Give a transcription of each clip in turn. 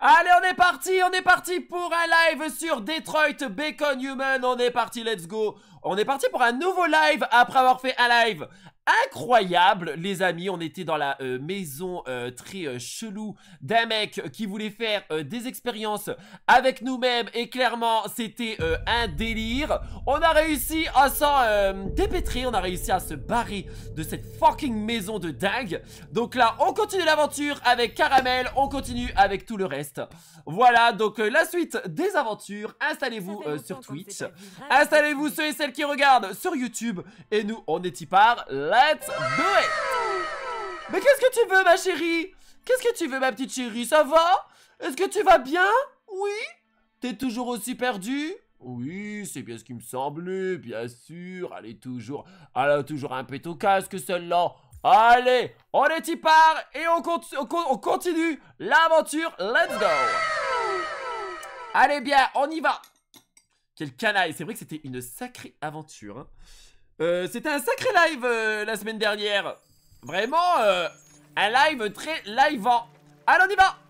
Allez, on est parti pour un live sur Detroit Become Human. On est parti, let's go. On est parti pour un nouveau live après avoir fait un live incroyable, les amis. On était dans la maison très chelou d'un mec qui voulait faire des expériences avec nous-mêmes. Et clairement, c'était un délire. On a réussi à s'en dépêtrer. On a réussi à se barrer de cette fucking maison de dingue. Donc là, on continue l'aventure avec Caramel. On continue avec tout le reste. Voilà, donc la suite des aventures. Installez-vous sur Twitch. Installez-vous ceux et celles qui regardent sur YouTube. Et nous, on est y part. Let's do it! Mais qu'est-ce que tu veux, ma chérie? Qu'est-ce que tu veux, ma petite chérie? Ça va? Est-ce que tu vas bien? Oui? T'es toujours aussi perdu? Oui, c'est bien ce qui me semblait, bien sûr. Elle a toujours un pet au casque, celle-là. Allez, on est y part et on continue l'aventure. Let's go! Allez bien, on y va. Quel canaille, c'est vrai que c'était une sacrée aventure, hein. C'était un sacré live la semaine dernière. Vraiment, un live très liveant. Allez, on y va.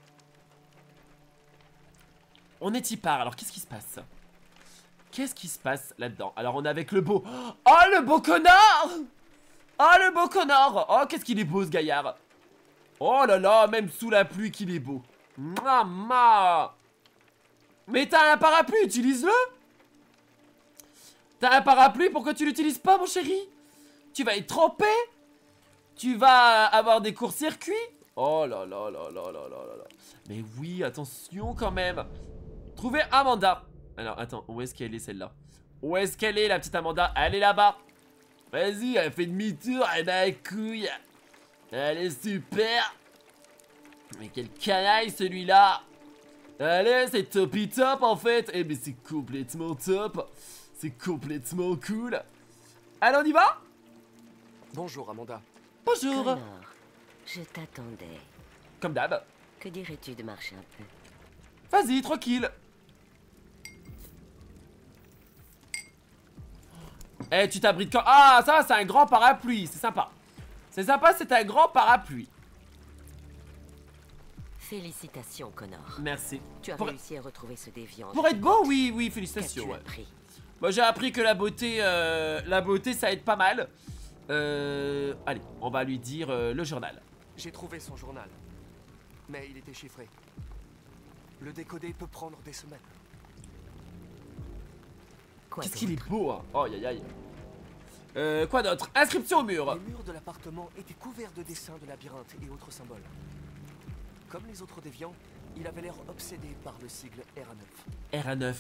On est y part, alors qu'est-ce qui se passe? Qu'est-ce qui se passe là-dedans? Alors on est avec le beau... Oh, le beau connard! Oh, le beau connard! Oh, qu'est-ce qu'il est beau, ce gaillard! Oh là là, même sous la pluie qu'il est beau. Maman! Mais t'as un parapluie, utilise-le! T'as un parapluie, pourquoi tu l'utilises pas, mon chéri? Tu vas être trempé? Tu vas avoir des courts-circuits? Oh là là là là là là là. Mais oui, attention quand même. Trouvez Amanda. Alors, attends, où est-ce qu'elle est celle-là? Où est-ce qu'elle est, la petite Amanda? Elle est là-bas. Vas-y, elle fait demi-tour, elle a la couille. Elle est super. Mais quel canaille celui-là. Allez, c'est topi top en fait. Eh mais c'est complètement top. C'est complètement cool. Allez, on y va? Bonjour Amanda. Bonjour. Connor, je t'attendais. Comme d'hab. Que dirais-tu de marcher un peu? Vas-y, tranquille. Eh, tu t'abrites quand... Ah, ça va, c'est un grand parapluie. C'est sympa. C'est sympa, c'est un grand parapluie. Félicitations, Connor. Merci. Tu as réussi à retrouver ce déviant. Pour être beau, oui, oui, félicitations. Ouais. Moi, j'ai appris que la beauté, ça aide pas mal. Allez, on va lui dire le journal. J'ai trouvé son journal, mais il était chiffré. Le décoder peut prendre des semaines. Qu'est-ce qu'il est beau, hein. Oh, aïe, aïe. Quoi d'autre? Inscription au mur. Les murs de l'appartement étaient couverts de dessins de labyrinthes et autres symboles. Comme les autres déviants, il avait l'air obsédé par le sigle RA9. RA9.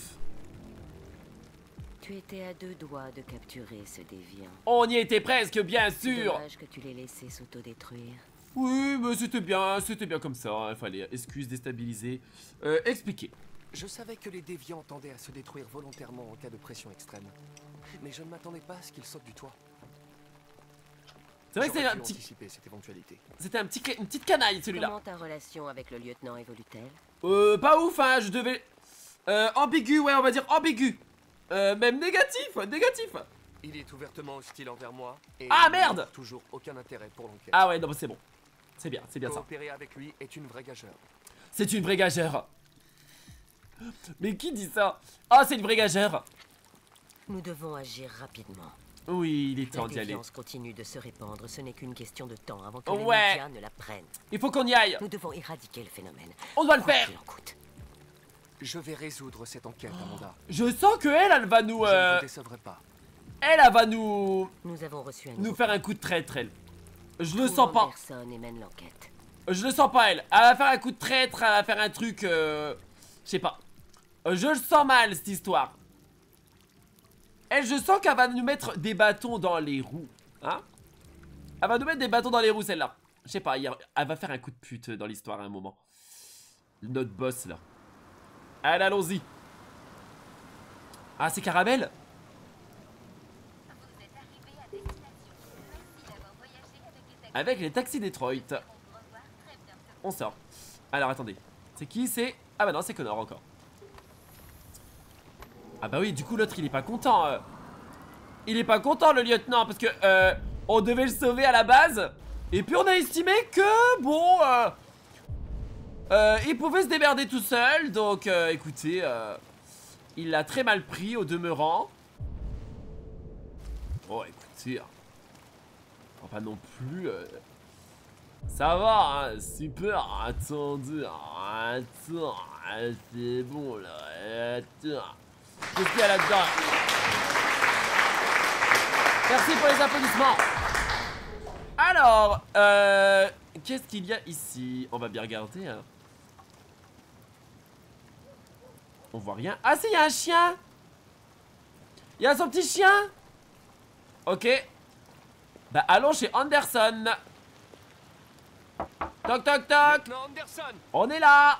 Tu étais à 2 doigts de capturer ce déviant. On y était presque, bien sûr. Dommage que tu l'aies laissé s'autodétruire. Oui, mais c'était bien comme ça, hein. Il fallait, excuse, déstabiliser. Expliquer. Je savais que les déviants tendaient à se détruire volontairement en cas de pression extrême. Mais je ne m'attendais pas à ce qu'ils sautent du toit. C'est vrai que c'est un petit... cette éventualité. C'était une petite canaille, celui-là. Comment ta relation avec le lieutenant évolue-t-elle? Pas ouf, hein, je devais... ambigu, ouais, on va dire ambigu. Même négatif. Il est ouvertement hostile envers moi. Et ah, merde! Toujours aucun intérêt pour l'enquête. Ah ouais, non, c'est bon. C'est bien ça. Coopérer avec lui est une vraie gageure. C'est une vraie gageure. Mais qui dit ça? Ah, c'est une vraie gageure. Nous devons agir rapidement. Oui, il est temps d'y aller. La défiance continue de se répandre, ce n'est qu'une question de temps avant que les ouais. médias ne la prennent. Il faut qu'on y aille. Nous devons éradiquer le phénomène. On doit le faire. Je vais résoudre cette enquête, Amanda. Je sens que elle va nous... Je ne vous décevrai pas. Elle va nous... Nous avons reçu nous faire un coup de traître, elle. Je le sens pas. Et mène l'enquête. Je le sens pas, elle. Elle va faire un coup de traître, elle va faire un truc... je sais pas. Je le sens mal, cette histoire. Elle, je sens qu'elle va nous mettre des bâtons dans les roues. Hein? Elle va nous mettre des bâtons dans les roues, celle-là. Je sais pas, elle va faire un coup de pute dans l'histoire à un moment. Notre boss, là. Allez, allons-y. Ah, c'est Caramel? Avec les taxis Detroit. On sort. Alors, attendez. C'est qui? C'est... Ah bah non, c'est Connor encore. Ah bah oui, du coup, l'autre, il est pas content. Il est pas content, le lieutenant, parce que... on devait le sauver à la base. Et puis, on a estimé que... Bon... Il pouvait se démerder tout seul, donc écoutez, il l'a très mal pris au demeurant. Oh, écoutez, on va pas non plus. Ça va, hein, super. Attendez, attends, c'est bon là. Attends. Qu'est-ce qu'il y a là-dedans? Merci pour les applaudissements. Alors, qu'est-ce qu'il y a ici? On va bien regarder, hein. On voit rien. Ah si, il y a un chien. Il y a son petit chien. Ok. Bah allons chez Anderson. Toc toc toc. Lieutenant Anderson. On est là.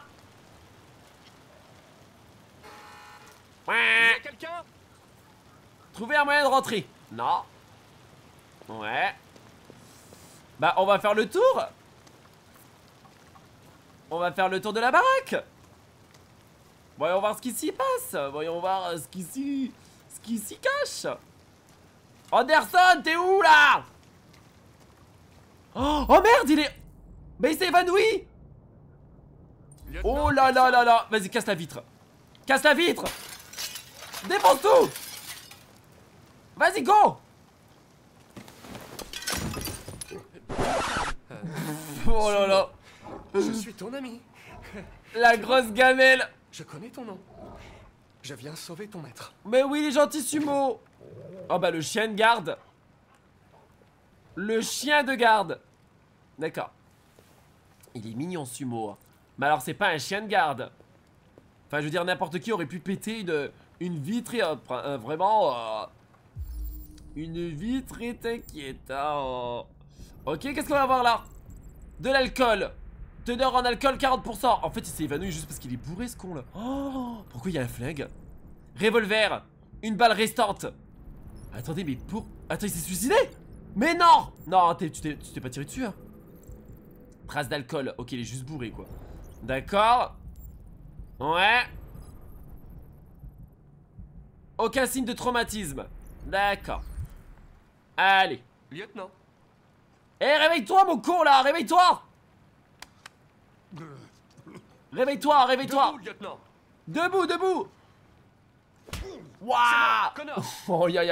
Il y a quelqu'un? Trouver un moyen de rentrer. Non. Ouais. Bah on va faire le tour. On va faire le tour de la baraque. Voyons voir ce qui s'y passe. Voyons voir ce qui s'y cache. Anderson, t'es où là? Oh merde, il est... Mais il s'est évanoui. Oh là là là là. Vas-y, casse la vitre. Casse la vitre. Défonce tout. Vas-y, go. Oh là là. Je suis ton ami. La grosse gamelle. Je connais ton nom. Je viens sauver ton maître. Mais oui, les gentils sumo. Oh bah le chien de garde. Le chien de garde. D'accord. Il est mignon sumo, hein. Mais alors c'est pas un chien de garde. Enfin je veux dire, n'importe qui aurait pu péter une vitre et vraiment une vitre est inquiétant. Ok, qu'est-ce qu'on va voir là? De l'alcool. Teneur en alcool 40%. En fait il s'est évanoui juste parce qu'il est bourré ce con là. Oh, pourquoi il y a un flingue? Revolver. Une balle restante. Attendez, mais pour... Attends, il s'est suicidé? Mais non. Non, tu t'es pas tiré dessus, hein. Trace d'alcool. Ok, il est juste bourré, quoi. D'accord. Ouais. Aucun signe de traumatisme. D'accord. Allez. Lieutenant. Eh, réveille-toi, mon con, là. Réveille-toi. Réveille-toi, réveille-toi. Debout, lieutenant. Debout, debout. Waouh. Connor. Oh, ya.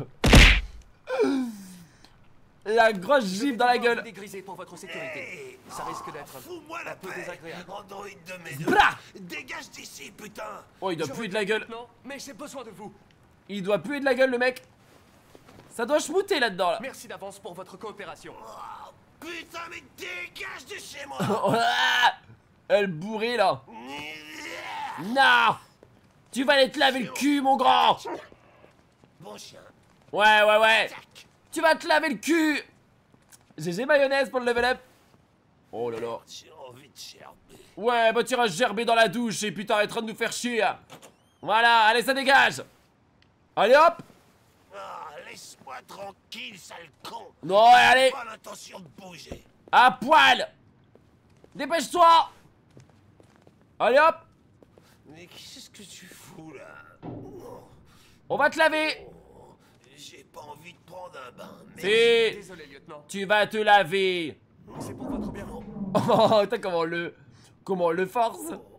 La grosse gifle dans la gueule. Dégrisé pour votre sécurité. Ça risque d'être Fous-moi la peu paix, désagréable. androïde de mes deux. Blah. Dégage d'ici, putain. Oh, il doit puer de la gueule. Non, mais j'ai besoin de vous. Il doit puer de la gueule, le mec. Ça doit schmouter là-dedans, là. Merci d'avance pour votre coopération. Oh, putain, mais dégage de chez moi. Elle bourrée, là. Non. Tu vas aller te laver le cul, mon grand. Bon chien. Ouais. Tu vas te laver le cul. GG mayonnaise pour le level up. Oh là là. J'ai envie de gerber. Ouais, bah tu iras gerber dans la douche et puis t'arrêteras de nous faire chier. Voilà, allez, ça dégage. Allez, hop. Ah, laisse-moi tranquille, sale con. Non, allez. Pas l'intention de bouger. À poil. Dépêche-toi. Allez, hop. Mais qu'est-ce que tu fous là? On va te laver. J'ai pas envie de prendre un bain, mais... Si. Désolé, lieutenant. Tu vas te laver. C'est pour votre bien. Oh, t'as comment on le force.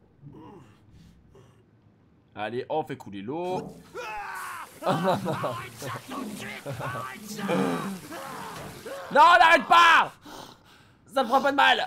Allez, on fait couler l'eau. Non, n'arrête pas. Ça me fera pas de mal.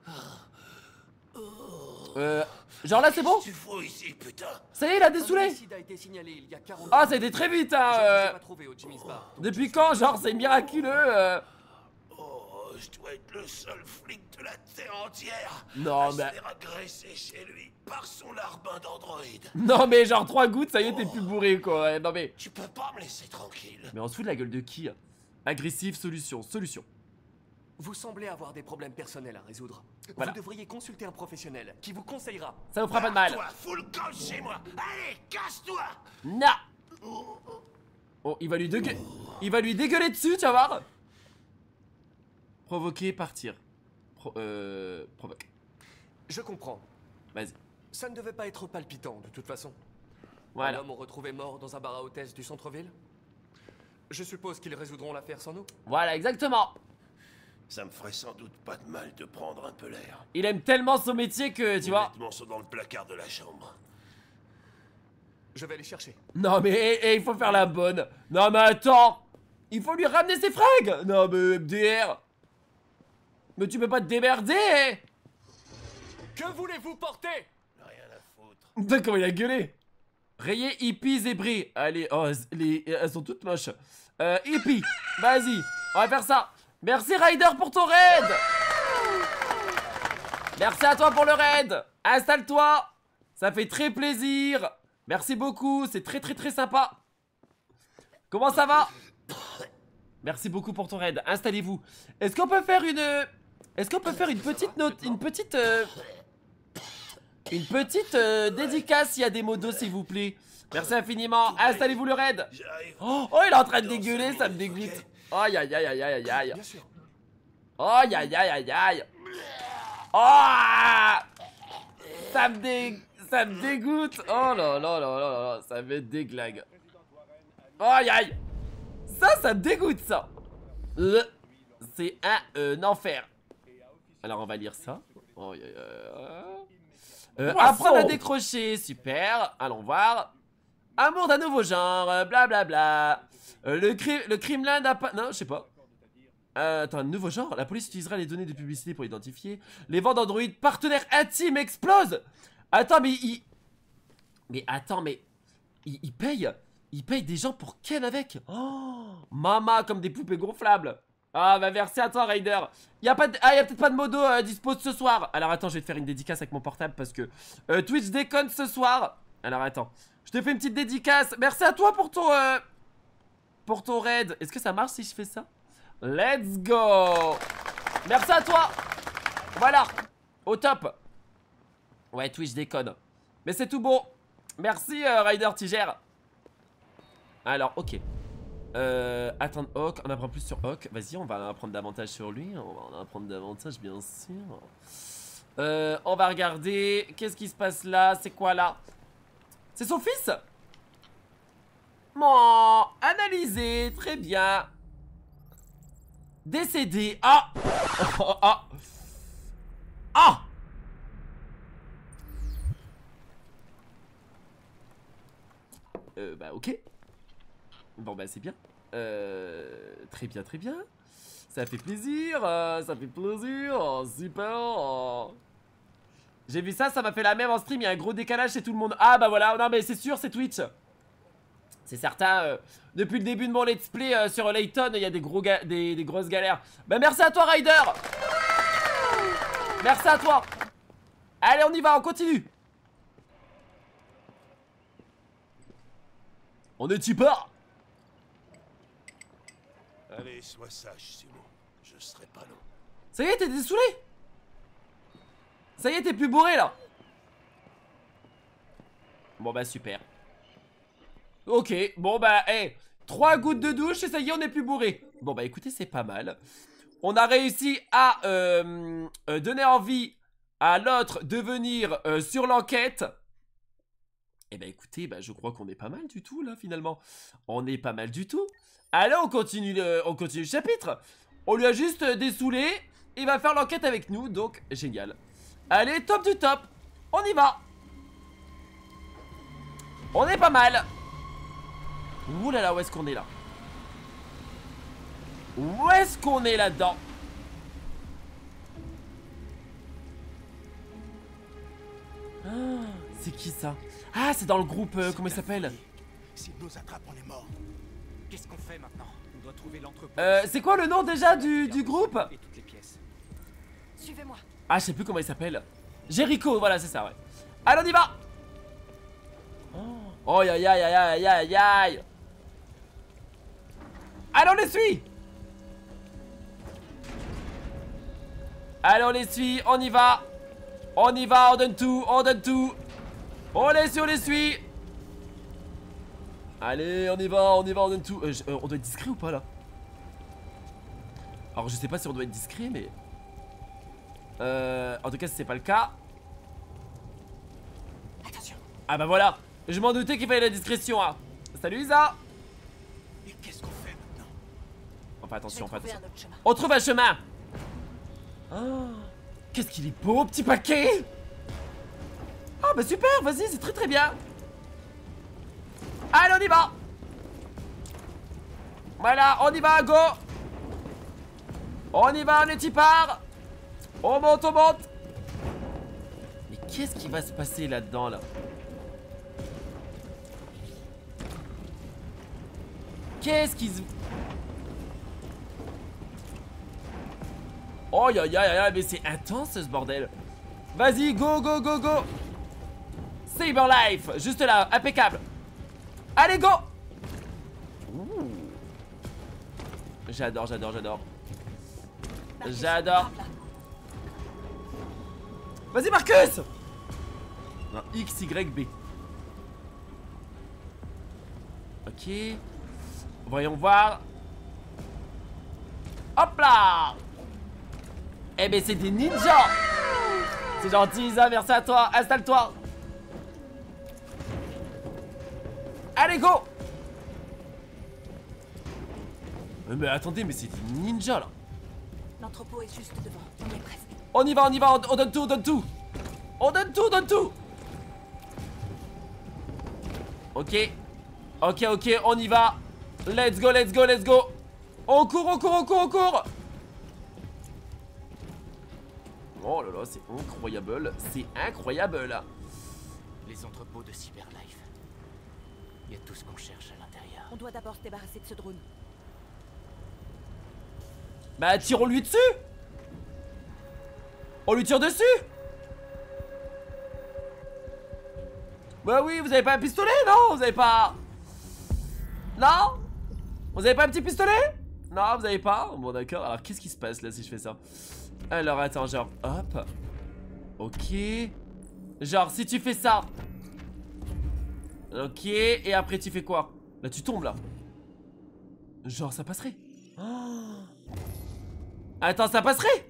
Genre là c'est bon. Tu fous ici, putain. Ça y est, il a Un dessoulé. homicide a été signalé il y a 40 Ah, ça a été très vite, Je ne vous ai hein. pas trouvé au Jimmy's Bar. Depuis quand, genre, c'est miraculeux. Oh, je dois être le seul flic de la Terre entière. Non, à se mais- faire agresser chez lui par son larbin d'androïde. Non, mais genre 3 gouttes, ça y est, t'es plus bourré, quoi. Ouais, non, mais. Tu peux pas me laisser tranquille. Mais on se fout de la gueule de qui? Agressif, solution. Vous semblez avoir des problèmes personnels à résoudre. Voilà. Vous devriez consulter un professionnel qui vous conseillera. Ça vous fera pas de mal. Toi, fous le camp chez moi. Allez, casse-toi. Non. Oh, il va lui dégueuler dessus, tu vas voir. Provoquer, partir. Provoque. Je comprends. Vas-y. Ça ne devait pas être palpitant, de toute façon. Un Voilà. homme retrouvé mort dans un bar à hôtesse du centre-ville. Je suppose qu'ils résoudront l'affaire sans nous. Voilà, exactement. Ça me ferait sans doute pas de mal de prendre un peu l'air. Il aime tellement son métier que, tu Les vois. vêtements sont dans le placard de la chambre. Je vais les chercher. Non mais il faut faire la bonne. Non mais attends. Il faut lui ramener ses fringues. Non mais MDR. Mais tu peux pas te démerder. Que voulez-vous porter? Rien à foutre. Putain comment il a gueulé. Rayé, hippie, zébré. Allez, oh, elles sont toutes moches. Hippie, vas-y, on va faire ça. Merci Ryder pour ton raid. Merci à toi pour le raid. Installe-toi. Ça fait très plaisir. Merci beaucoup, c'est très très très sympa. Comment ça va? Merci beaucoup pour ton raid. Installez-vous. Est-ce qu'on peut faire une... Est-ce qu'on peut faire une petite note... Une petite dédicace s'il y a des modos s'il vous plaît. Merci infiniment. Installez-vous le raid. J'arrive. Oh, il est en train de dégueuler, ça me dégoûte. Aïe aïe aïe aïe aïe aïe. Bien sûr. Aïe aïe aïe aïe aïe. Oh, ça me dégoûte. Oh là là là là là, ça me déglingue. Aïe aïe. Ça me dégoûte ça. C'est un enfer. Alors on va lire ça. Oh, apprendre à décrocher, super. Allons voir. Amour d'un nouveau genre, blablabla. Le Kremlin n'a pas... Non, je sais pas. Attends, un nouveau genre. La police utilisera les données de publicité pour identifier. Les ventes d'Android partenaires intimes explosent. Attends, mais il... Mais attends, mais... Il paye. Il paye des gens pour ken avec. Oh, mama, comme des poupées gonflables. Ah bah merci à toi Raider. Y'a peut-être pas de modo dispo ce soir. Alors attends, je vais te faire une dédicace avec mon portable parce que Twitch déconne ce soir. Alors attends, je te fais une petite dédicace. Merci à toi pour ton raid. Est-ce que ça marche si je fais ça? Let's go. Merci à toi. Voilà, au top. Ouais, Twitch déconne. Mais c'est tout bon. Merci Raider Tigère. Alors ok. Attendre Hawk, on apprend plus sur Hawk. Vas-y, on va en apprendre davantage sur lui. On va en apprendre davantage, bien sûr. On va regarder. Qu'est-ce qui se passe là? C'est quoi là? C'est son fils? Bon, analysé, très bien. Décédé. Ah. Ah. Ah. Bah ok. Bon bah c'est bien. Très bien, très bien. Ça fait plaisir, ça fait plaisir. Oh, super. Oh. J'ai vu ça, ça m'a fait la même en stream. Il y a un gros décalage chez tout le monde. Ah bah voilà, non mais c'est sûr, c'est Twitch. C'est certain. Depuis le début de mon let's play sur Layton, il y a des grosses galères. Bah merci à toi Ryder. Merci à toi. Allez on y va, on continue. On est tipeur. Allez, sois sage, Simon. Je serai pas long. Ça y est, t'es dessoulé. Ça y est, t'es plus bourré là. Bon bah super. Ok, bon bah, hey, 3 gouttes de douche et ça y est, on est plus bourré. Bon bah écoutez, c'est pas mal. On a réussi à donner envie à l'autre de venir sur l'enquête. Et bah écoutez, bah, je crois qu'on est pas mal du tout là finalement. On est pas mal du tout. Allez, on continue le chapitre. On lui a juste dessoulé. Il va faire l'enquête avec nous, donc génial. Allez, top du top. On y va. On est pas mal. Ouh là là, où est-ce qu'on est là? Où est-ce qu'on est là-dedans? Ah, c'est qui ça? Ah, c'est dans le groupe, comment il s'appelle? S'il nous attrape, on est mort. Qu'est-ce qu'on fait maintenant? On doit trouver l'entrepôt. C'est quoi le nom déjà du groupe? Et toutes les pièces. Suivez-moi. Ah, je sais plus comment il s'appelle. Jericho, voilà, c'est ça, ouais. Allez, on y va. Oh, aïe, aïe, aïe, aïe, aïe, aïe. Allez, on les suit. Allez, on les suit, on y va. On y va, on donne tout, on donne tout. On les suit. Allez, on y va, on donne tout. On doit être discret ou pas là? Alors, je sais pas si on doit être discret, mais... en tout cas, si c'est pas le cas... Attention. Ah bah voilà. Je m'en doutais qu'il fallait la discrétion, hein. Salut Isa. Et qu'est-ce qu'on fait maintenant? Enfin, attention, Je vais enfin, trouver attention. un autre chemin. On trouve un chemin. Oh, qu'est-ce qu'il est beau, petit paquet. Ah bah super, vas-y, c'est très très bien. Allez, on y va. Voilà, on y va, go. On y va, on y part. On monte, on monte. Mais qu'est-ce qui va se passer là-dedans, là? Qu'est-ce qui se... Oh, ya, ya, ya, mais c'est intense, ce bordel. Vas-y, go, go, go, go. Saber Life, juste là, impeccable. Allez, go. J'adore, j'adore, j'adore. J'adore. Vas-y, Marcus. Non, X, Y, B. Ok. Voyons voir. Hop là. Eh ben c'est des ninjas. C'est gentil Isa, merci à toi. Installe-toi. Allez, go. Mais attendez, mais c'est des ninjas là. L'entrepôt est juste devant, on y est presque. On y va, on y va, on donne tout, on donne tout. On donne tout, on donne tout. Ok. Ok, ok, on y va. Let's go, let's go, let's go. On court, on court, on court, on court. Oh là là, c'est incroyable. C'est incroyable. Les entrepôts de Cyberlife. Il y a tout ce qu'on cherche à l'intérieur. On doit d'abord se débarrasser de ce drone. Bah tirons-lui dessus. On lui tire dessus. Bah oui, vous avez pas un pistolet, non? Vous avez pas... Non? Vous avez pas un petit pistolet? Non, vous avez pas? Bon d'accord, alors qu'est-ce qui se passe là si je fais ça? Alors attends, genre, hop. Ok. Genre, si tu fais ça. Ok, et après tu fais quoi? Là tu tombes là. Genre, ça passerait. Oh. Attends, ça passerait?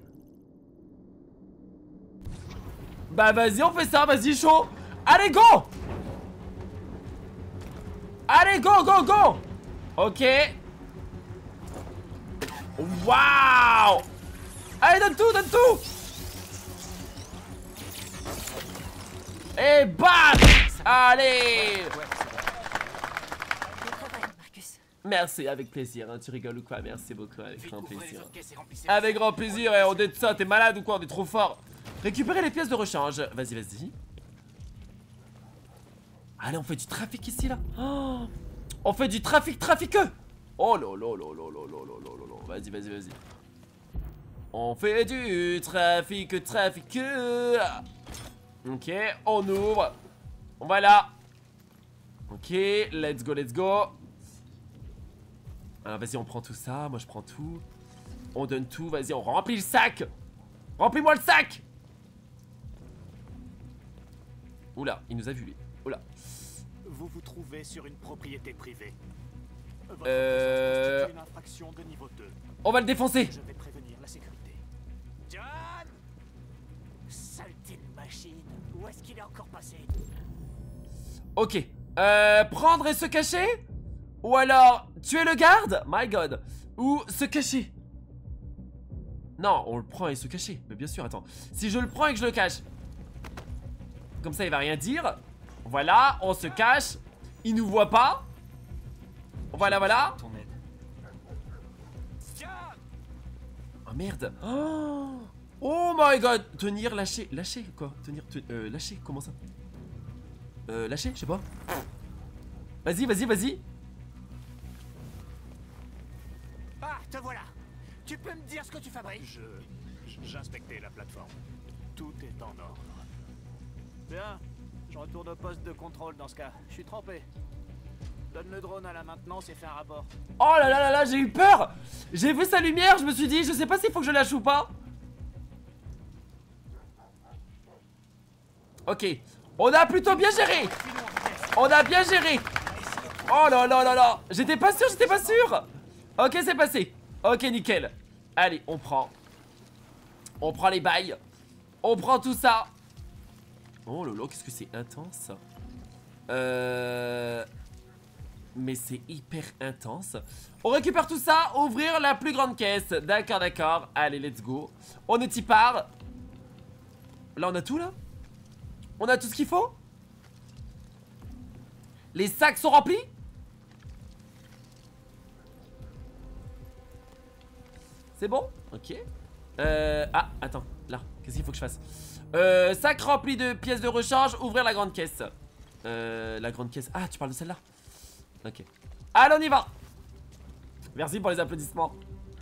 Bah vas-y, on fait ça, vas-y, chaud. Allez, go. Allez, go, go, go. Ok. Waouh. Allez, donne tout, donne tout. Et bam. Allez. Marcus. Merci, avec plaisir, hein. Tu rigoles ou quoi? Merci beaucoup, avec grand plaisir. Avec grand plaisir, et on est de ça, t'es malade ou quoi? On est trop fort. Récupérer les pièces de rechange. Vas-y, vas-y. Allez, on fait du trafic ici, là. Oh, on fait du trafiqueux. Oh là là là là là là là là là. Vas-y, vas-y, vas-y. On fait du trafiqueux. Ok, on ouvre. Voilà. Ok, let's go, let's go. Alors vas-y, on prend tout ça. Moi je prends tout. On donne tout, vas-y, on remplit le sac. Remplis-moi le sac. Oula, il nous a vu lui. Oula. Vous vous trouvez sur une propriété privée. Votre présence constitue une infraction de niveau 2. On va le défoncer. Je vais prévenir la sécurité. John! Saleté de machine. Où est-ce qu'il est encore passé? Ok. Prendre et se cacher? Ou alors tuer le garde? My god. Ou se cacher? Non, on le prend et se cacher. Mais bien sûr, attends. Si je le prends et que je le cache, comme ça il va rien dire. Voilà, on se cache. Il nous voit pas. Voilà, voilà. Oh merde. Oh my god. Tenir, lâcher. Lâcher quoi? Tenir, lâcher, comment ça? Lâcher, je sais pas. Vas-y, vas-y, vas-y. Ah, te voilà. Tu peux me dire ce que tu fabriques? J'inspectais la plateforme. Tout est en ordre. Bien, je retourne au poste de contrôle dans ce cas. Je suis trempé. Donne le drone à la maintenance et fais un rapport. Oh là là là là, j'ai eu peur. J'ai vu sa lumière, je me suis dit, je sais pas s'il faut que je lâche ou pas. Ok, on a plutôt bien géré. On a bien géré. Oh là là là là. J'étais pas sûr, j'étais pas sûr. Ok, c'est passé. Ok, nickel. Allez, on prend. On prend les bails. On prend tout ça. Oh là là, qu'est-ce que c'est intense. Mais c'est hyper intense. On récupère tout ça, ouvrir la plus grande caisse. D'accord, d'accord. Allez, let's go. On est y part. Là, on a tout, là? On a tout ce qu'il faut? Les sacs sont remplis? C'est bon? Ok. Ah, attends. Là, qu'est-ce qu'il faut que je fasse? Sac rempli de pièces de rechange. Ouvrir la grande caisse. La grande caisse. Ah, tu parles de celle-là? Ok. Allez, on y va. Merci pour les applaudissements.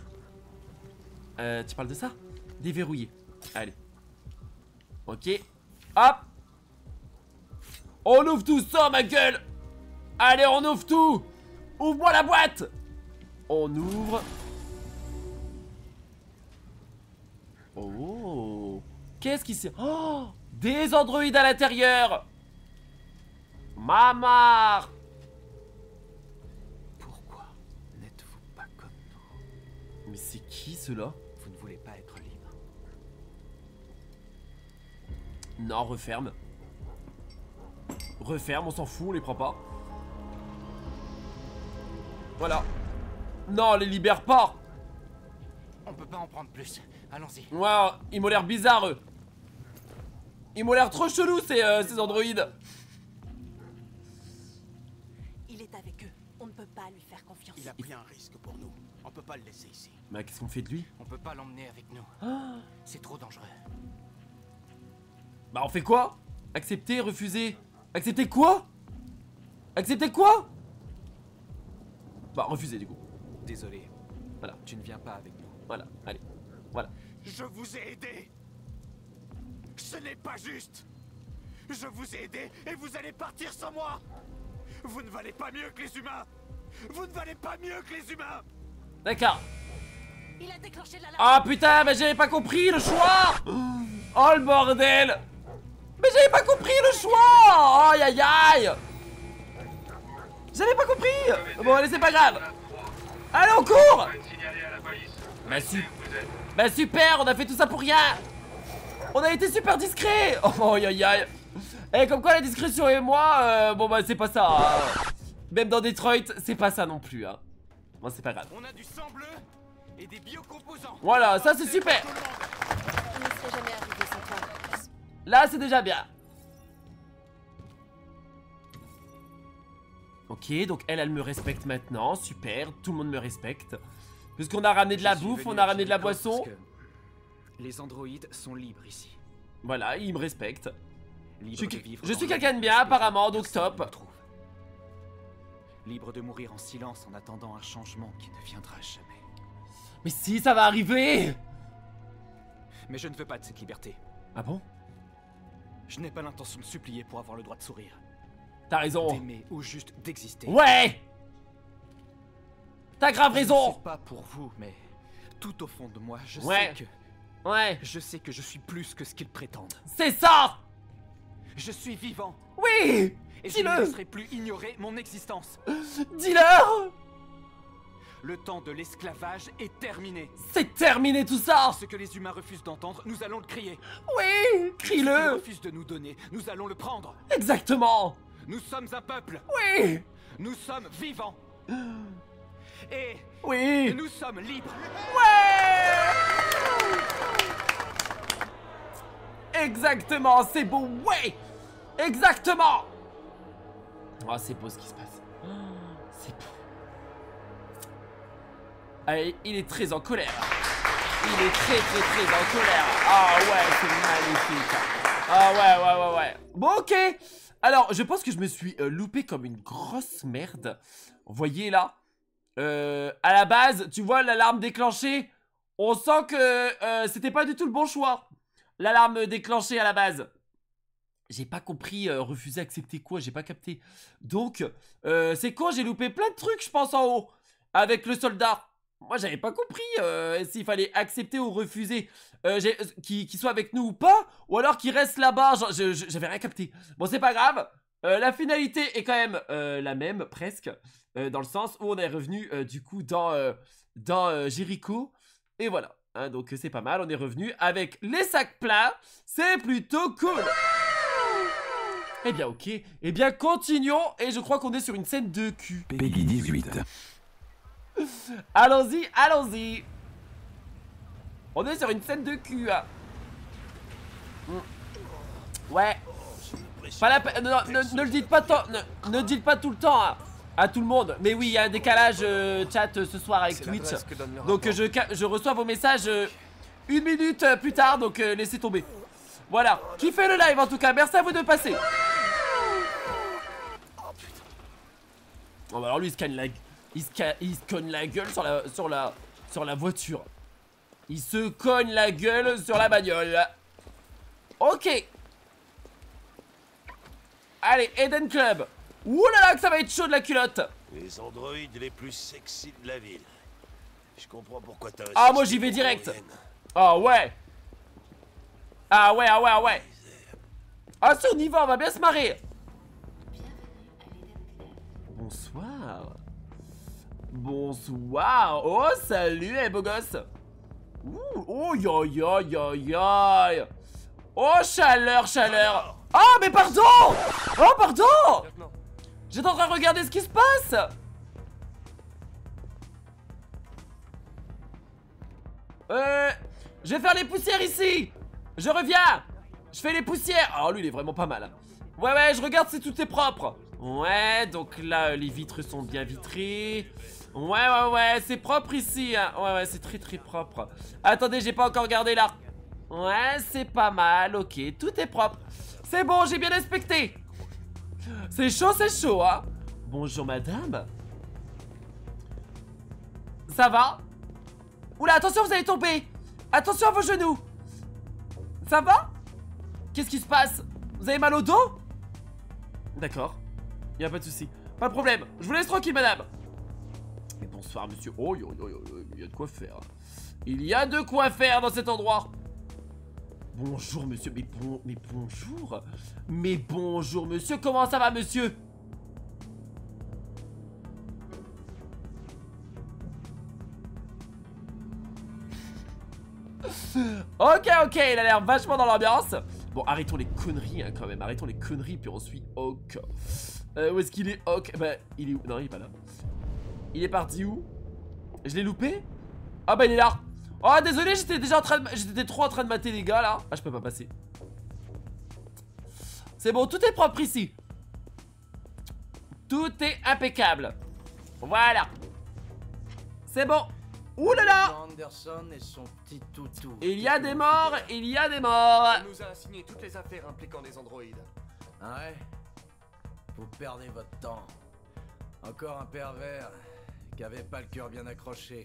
Tu parles de ça? Déverrouiller. Allez. Ok. Hop. On ouvre tout ça, ma gueule. Allez, on ouvre tout. Ouvre-moi la boîte. On ouvre. Oh. Qu'est-ce qui s'est... Oh. Des androïdes à l'intérieur. Maman. Pourquoi n'êtes-vous pas comme nous? Mais c'est qui ceux-là? Vous ne voulez pas être libre. Non, referme. Referme, on s'en fout, on les prend pas. Voilà. Non, on les libère pas. On peut pas en prendre plus. Allons-y. Ouais, ils m'ont l'air bizarres, eux. Ils m'ont l'air trop chelous, ces androïdes. Il est avec eux. On ne peut pas lui faire confiance. Il a pris un risque pour nous. On peut pas le laisser ici. Bah, qu'est-ce qu'on fait de lui? On peut pas l'emmener avec nous. C'est trop dangereux. Bah, on fait quoi? Accepter, refuser. Accepter quoi? Accepter quoi? Bah, refuser, du coup. Désolé. Voilà. Tu ne viens pas avec nous. Voilà, allez. Voilà. Je vous ai aidé. Ce n'est pas juste. Je vous ai aidé et vous allez partir sans moi. Vous ne valez pas mieux que les humains. Vous ne valez pas mieux que les humains. D'accord. Il a déclenché l'alarme. Ah putain, mais j'avais pas compris le choix. Oh le bordel. Mais j'avais pas compris le choix. Aïe aïe aïe. J'avais pas compris. Bon allez, c'est pas grave. Allez, on court. Bah super, on a fait tout ça pour rien. On a été super discret. Oh aïe aïe aïe. Et comme quoi la discrétion et moi, bon bah c'est pas ça hein. Même dans Detroit, c'est pas ça non plus hein. Bon c'est pas grave. On a du sang bleu et des biocomposants. Voilà, ça c'est super. On ne serait jamais arrivé sans toi, Marcus. Là c'est déjà bien. Ok, donc elle me respecte maintenant, super, tout le monde me respecte. Puisqu'on a ramené de la bouffe, on a ramené de la boisson. Les androïdes sont libres ici. Voilà, ils me respectent. Libres de vivre Je dans suis la quelqu'un de bien paix apparemment, donc personne ne top. me trouve. Libre de mourir en silence en attendant un changement qui ne viendra jamais. Mais si, ça va arriver. Mais je ne veux pas de cette liberté. Ah bon? Je n'ai pas l'intention de supplier pour avoir le droit de sourire, T'as raison. d'aimer ou juste d'exister. Ouais. T'as grave Je ne raison. sais pas pour vous, mais tout au fond de moi, Ouais. Ouais, je sais que je suis plus que ce qu'ils prétendent. c'est ça. Je suis vivant Oui. et je ne Dis-le. laisserai plus ignorer mon existence. Dis-leur. Le temps de l'esclavage est terminé. C'est terminé tout ça. Ce que les humains refusent d'entendre, nous allons le crier. Oui, Ce qu'ils crie-le. refusent de nous donner, nous allons le prendre. Exactement. Nous sommes un peuple. Oui. Nous sommes vivants. Et Oui. nous sommes libres. Exactement, c'est beau, ouais. Exactement. Oh, c'est beau ce qui se passe. Oh, c'est beau. Allez, il est très en colère. Il est très en colère. Ah ouais, c'est magnifique. Ah ouais. Bon, ok. Alors, je pense que je me suis loupé comme une grosse merde. Vous voyez là, à la base, tu vois l'alarme déclenchée. On sent que c'était pas du tout le bon choix. L'alarme déclenchée à la base. J'ai pas compris, refuser, accepter quoi, j'ai pas capté. Donc, c'est con, j'ai loupé plein de trucs, je pense, en haut. Avec le soldat. Moi, j'avais pas compris s'il fallait accepter ou refuser. Qu'il soit avec nous ou pas. Ou alors qu'il reste là-bas. J'avais rien capté. Bon, c'est pas grave. La finalité est quand même la même, presque. Dans le sens où on est revenu, du coup, dans Jericho. Et voilà. Hein, donc, c'est pas mal. On est revenu avec les sacs pleins. C'est plutôt cool. Eh bien ok, eh bien continuons. Et je crois qu'on est sur une scène de cul. Peggy 18. Allons-y, allons-y. On est sur une scène de cul. Ouais. Pas la peine, ne le dites pas ne dites pas tout le temps à tout le monde. Mais oui, il y a un décalage chat ce soir avec Twitch. Donc je reçois vos messages 1 minute plus tard, donc laissez tomber. Voilà, qui fait le live en tout cas, merci à vous de passer. Oh bah alors lui il se cogne la gueule sur la voiture. Il se cogne la gueule sur la bagnole. Ok. Allez, Eden Club. Ouh là là que ça va être chaud de la culotte. Les androïdes les plus sexy de la ville. Je comprends pourquoi t'as... Ah moi j'y vais direct. Ah ouais. Ah ouais, ah ouais, ah ouais. Ah si on y va, on va bien se marrer. Bonsoir. Bonsoir. Oh salut les beaux gosses. Ouh, oh yo yo yo yo. Oh chaleur, chaleur. Oh mais pardon. Oh pardon. J'étais en train de regarder ce qui se passe. Je vais faire les poussières ici. Je reviens. Je fais les poussières. Oh lui il est vraiment pas mal. Ouais ouais je regarde si tout est propre. Ouais donc là les vitres sont bien vitrées. Ouais ouais ouais c'est propre ici hein. Ouais ouais c'est très très propre. Attendez j'ai pas encore regardé là. Ouais c'est pas mal. Ok tout est propre. C'est bon j'ai bien inspecté. C'est chaud hein. Bonjour madame. Ça va? Oula attention vous allez tomber. Attention à vos genoux. Ça va? Qu'est-ce qui se passe? Vous avez mal au dos? D'accord. Y'a pas de souci. Pas de problème. Je vous laisse tranquille madame. Et bonsoir monsieur. Oh yo yo yo, il y a de quoi faire. Il y a de quoi faire dans cet endroit. Bonjour monsieur. Mais bonjour. Mais bonjour monsieur. Comment ça va monsieur? Ok, il a l'air vachement dans l'ambiance. Bon, arrêtons les conneries hein, quand même. Arrêtons les conneries, puis on suit Hawk. Où est-ce qu'il est, Hawk? Bah, il est où? Non, il est pas là. Il est parti où? Je l'ai loupé? Ah bah, il est là. Oh, désolé, j'étais déjà en train de... J'étais trop en train de mater les gars, là. Ah, je peux pas passer. C'est bon, tout est propre ici. Tout est impeccable. Voilà. C'est bon. Ouh là là. Anderson et son petit toutou. Il y a des morts, il y a des morts. On nous a assigné toutes les affaires impliquant des androïdes. Ah ouais? Vous perdez votre temps. Encore un pervers qui avait pas le cœur bien accroché.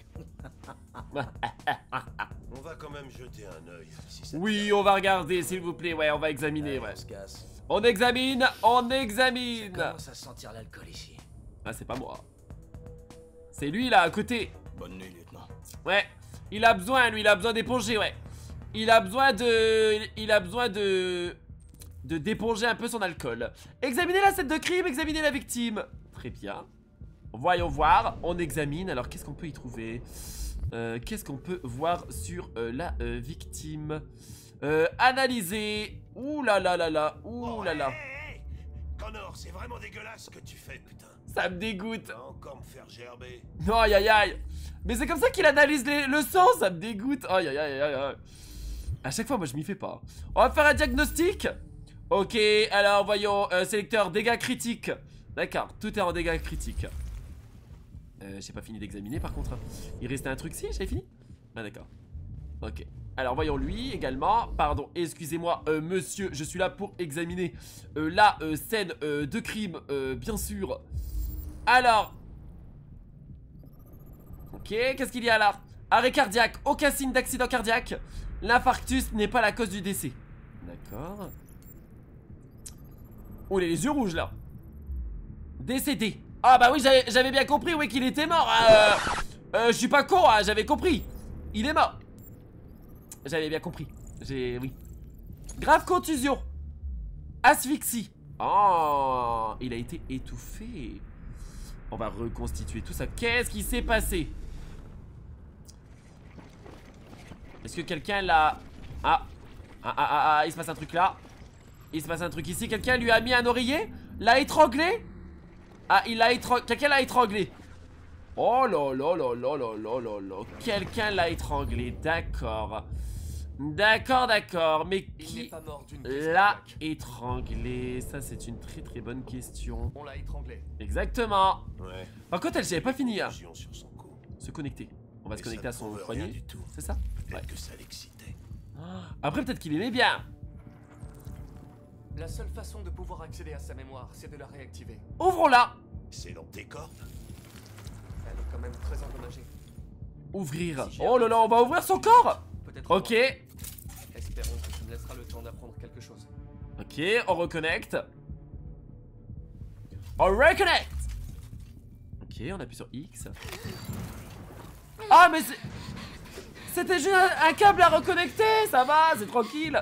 On va quand même jeter un œil. Si ça Oui, on va regarder s'il vous plaît, ouais, on va examiner, Allez, ouais. on se casse. On examine, on examine. Ça commence à sentir l'alcool ici. Ah, c'est pas moi. C'est lui là, à côté. Bonne nuit, lieutenant. Ouais, il a besoin, lui, il a besoin d'éponger, ouais. Il a besoin de d'éponger un peu son alcool. Examinez la scène de crime, examinez la victime. Très bien. Voyons voir, on examine. Alors, qu'est-ce qu'on peut y trouver? Qu'est-ce qu'on peut voir sur la victime? Analyser. Ouh là là là là, ouh là là. Hey, Connor, c'est vraiment dégueulasse ce que tu fais, putain. Ça me dégoûte. Tu vas encore me faire gerber. Non, aïe aïe aïe. Mais c'est comme ça qu'il analyse le sang, ça me dégoûte. Aïe aïe aïe aïe aïe. À chaque fois, moi je m'y fais pas. On va faire un diagnostic. Ok, alors voyons, sélecteur dégâts critiques. D'accord, tout est en dégâts critiques. J'ai pas fini d'examiner par contre. Il restait un truc, si, j'avais fini. Ah d'accord. Ok. Alors voyons lui également. Pardon, excusez-moi monsieur, je suis là pour examiner la scène de crime, bien sûr. Alors. Ok, qu'est-ce qu'il y a là? Arrêt cardiaque, aucun signe d'accident cardiaque. L'infarctus n'est pas la cause du décès. D'accord. Oh, il a les yeux rouges là. Décédé. Ah bah oui, j'avais bien compris, oui, qu'il était mort. Je suis pas con, hein, j'avais compris. Il est mort. J'avais bien compris. Oui. Grave contusion. Asphyxie. Oh, il a été étouffé. On va reconstituer tout ça. Qu'est-ce qui s'est passé? Est-ce que quelqu'un l'a... Ah, il se passe un truc là. Il se passe un truc ici. Quelqu'un lui a mis un oreiller? L'a étranglé? Ah, il l'a étranglé. Quelqu'un l'a étranglé. Oh là là là là là là là là. Quelqu'un l'a étranglé. D'accord. D'accord, d'accord. Mais Il n'est qui pas mort d'une prise l'a cardiaque. étranglé? Ça, c'est une très très bonne question. On l'a étranglé. Exactement. Ouais. Par contre, elle, j'avais pas fini. Hein. Fusion sur son cou. Se connecter. On va Mais se connecter ça à son prouve rien poignet. du tout. C'est ça? Peut-être Ouais. que ça l'excitait. Après, peut-être qu'il aimait bien. La seule façon de pouvoir accéder à sa mémoire, c'est de la réactiver. Ouvrons-la. C'est dans tes cordes? Elle est quand même très endommagée. Ouvrir. Si j'ai Oh là là, on va ouvrir son corps. Peut-être. Ok. Espérons que ça me laissera le temps d'apprendre quelque chose. Ok, on reconnecte. On reconnecte. Ok, on appuie sur X. Ah, mais c'est... C'était juste un câble à reconnecter. Ça va, c'est tranquille.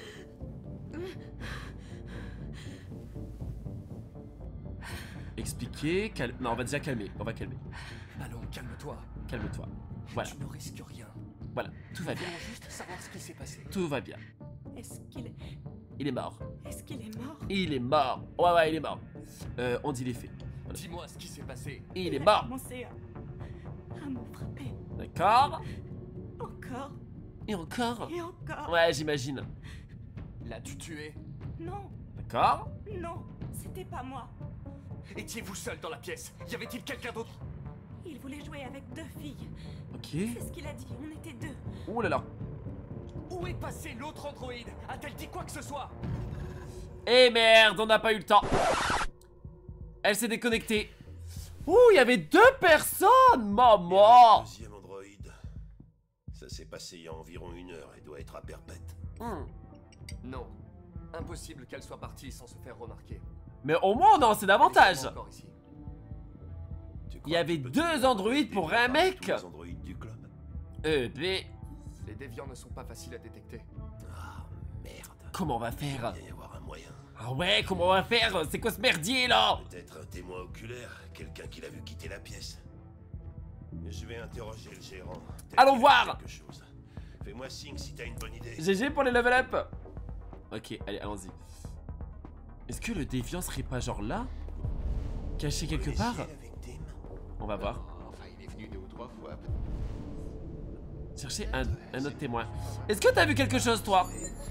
Expliquer, calme... Non, on va déjà calmer, on va calmer. Allons, calme-toi. Calme-toi. Voilà, Tu ne risques rien. voilà, tout va Nous bien. voulons juste savoir ce qui s'est passé. Tout va bien. Est-ce qu'il est... Il est mort. Est-ce qu'il est mort? Il est mort. Ouais, ouais, il est mort. On dit les faits. Voilà. Dis-moi ce qui s'est passé. Il est a mort. commencé à me frapper. D'accord. Encore Et encore. et encore. Ouais, j'imagine. L'as-tu tué? Non, D'accord. non, c'était pas moi. Étiez-vous seul dans la pièce? Y avait-il quelqu'un d'autre? Il voulait jouer avec 2 filles. Ok. C'est ce qu'il a dit, on était 2. Ouh là là. Où est passé l'autre androïde? A-t-elle dit quoi que ce soit? Eh merde, on n'a pas eu le temps. Elle s'est déconnectée. Ouh, il y avait 2 personnes. Maman. Deuxième androïde. Ça s'est passé il y a environ 1 heure et doit être à perpète. Non. Impossible qu'elle soit partie sans se faire remarquer. Mais au moins, on en sait davantage. Elle est encore ici. Tu crois Il y avait que tu peux 2 te androïdes pour un par mec. tous les androïdes du club? Mais Les déviants ne sont pas faciles à détecter. Ah, merde. comment on va faire? Il va y avoir un moyen. Ah ouais, comment on va faire? C'est quoi ce merdier là? Peut-être un témoin oculaire, quelqu'un qui l'a vu quitter la pièce. Je vais interroger le gérant. Peut-être Allons qu'il voir. a quelque chose. Fais-moi signe si t'as une bonne idée. GG pour les level up. Ok, allez, allons-y. Est-ce que le déviant serait pas genre là? Caché quelque Vous part? connaissiez avec Tim? On va voir. Enfin, il est venu 2 ou 3 fois. Chercher un autre témoin. Est-ce que t'as vu quelque chose toi?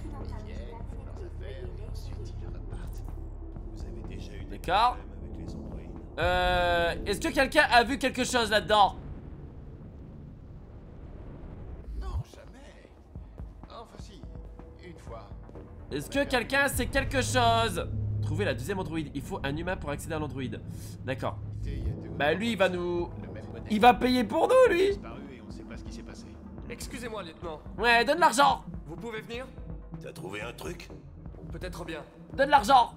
Ensuite, il repart. Vous avez déjà eu des D'accord. problèmes avec les androïdes? Est-ce que quelqu'un a vu quelque chose là-dedans? Non, jamais. Enfin, si. Une fois. Est-ce que quelqu'un sait quelque chose? Trouver la 2e androïde. Il faut un humain pour accéder à l'androïde. D'accord. Il y a 2 ou Bah 3 lui il va nous... le même modèle. Il va payer pour nous lui. disparu et on sait pas ce qui s'est passé. Excusez-moi, lieutenant. Ouais, donne l'argent. Vous pouvez venir? T'as trouvé un truc? Peut-être bien. Donne l'argent.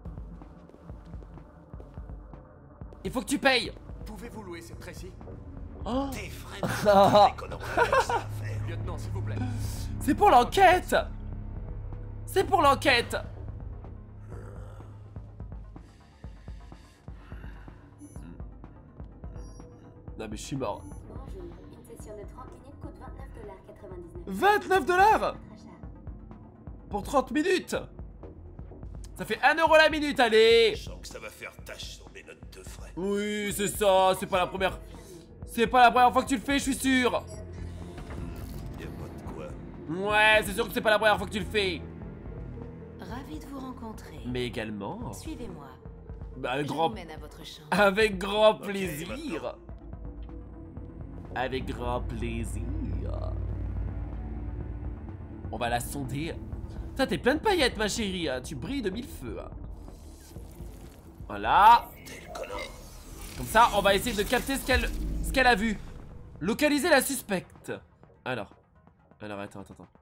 Il faut que tu payes. Pouvez-vous louer cette Tracy? Oh. T'es vraiment déconnant avec ça à faire. Lieutenant, s'il vous plaît. C'est pour l'enquête. C'est pour l'enquête. Non mais je suis mort. Bonjour, une session de 30 minutes coûte $29,99. 29 dollars Très cher. pour 30 minutes. Ça fait 1 euro la minute, allez. Je sens que ça va faire tâche sur mes notes de frais. Oui, c'est ça, c'est pas la première... C'est pas la première fois que tu le fais, je suis sûr. Y'a pas de quoi. Ouais, c'est sûr que c'est pas la première fois que tu le fais. Ravi de vous rencontrer. Mais également... Suivez-moi. Bah, avec Je grand... vous mène à votre chambre. Avec grand Ok, plaisir. maintenant. Avec grand plaisir. On va la sonder. Putain, t'es plein de paillettes, ma chérie. Hein. Tu brilles de 1000 feux. Hein. Voilà. Tel connard. Comme ça, on va essayer de capter ce qu'elle a vu. Localiser la suspecte. Alors, attends.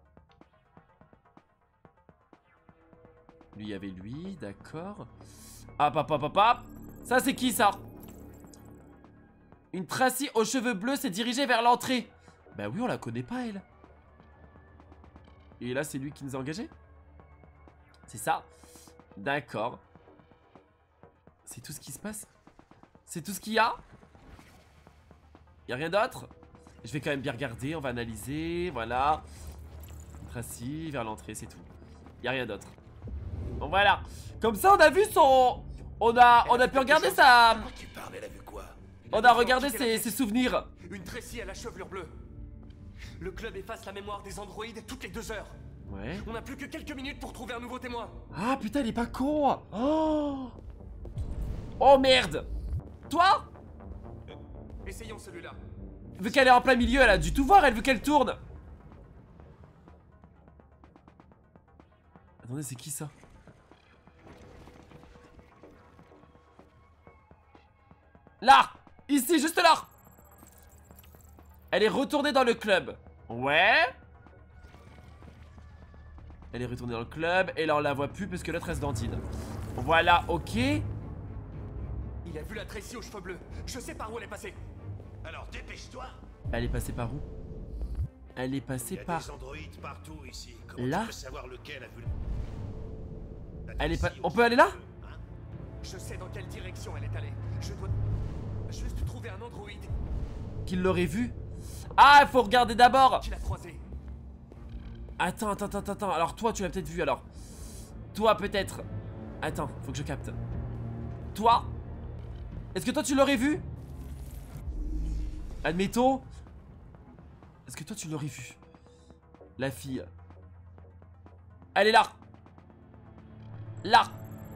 Lui, il y avait lui, d'accord. Hop. Ça, c'est qui, ça? Une Tracy aux cheveux bleus s'est dirigée vers l'entrée. Bah oui, on la connaît pas, elle. Et là, c'est lui qui nous a engagés? C'est ça? D'accord. C'est tout ce qui se passe? C'est tout ce qu'il y a? Y'a rien d'autre? Je vais quand même bien regarder, on va analyser, voilà. Tracy vers l'entrée, c'est tout. Y'a rien d'autre. Voilà. Comme ça, on a vu son... On a pu regarder sa... Tu parles, elle a vu quoi? On a regardé ses souvenirs. Une Tracy à la chevelure bleue. Le club efface la mémoire des androïdes toutes les 2 heures. Ouais. On n'a plus que quelques minutes pour trouver un nouveau témoin. Ah putain, il est pas con. Oh merde. Toi, Essayons celui-là. vu qu'elle est en plein milieu, elle a dû tout voir, elle, vu qu'elle tourne. Attendez, c'est qui ça? Là. Ici, juste là. Elle est retournée dans le club. Ouais. Elle est retournée dans le club. Et là, on la voit plus parce que l'autre reste dentine. Voilà, ok. Il a vu la Tracy aux cheveux bleus. Je sais par où elle est passée. Alors dépêche-toi. Elle est passée par où? Elle est Il passée y a par... des androïdes partout ici. Comment Là? tu peux savoir lequel a vu la Elle est pas... Tracy On aux peut aller là? cheveux bleus, hein? Je sais dans quelle direction elle est allée. Je dois juste trouver un androïde Qu'il l'aurait vu? Ah, il faut regarder d'abord. qui l'a croisé. Attends. Alors toi, tu l'as peut-être vu alors. Toi, peut-être. Attends, faut que je capte. Toi? Est-ce que toi, tu l'aurais vu? Admettons. Est-ce que toi, tu l'aurais vu? La fille. Elle est là. Là.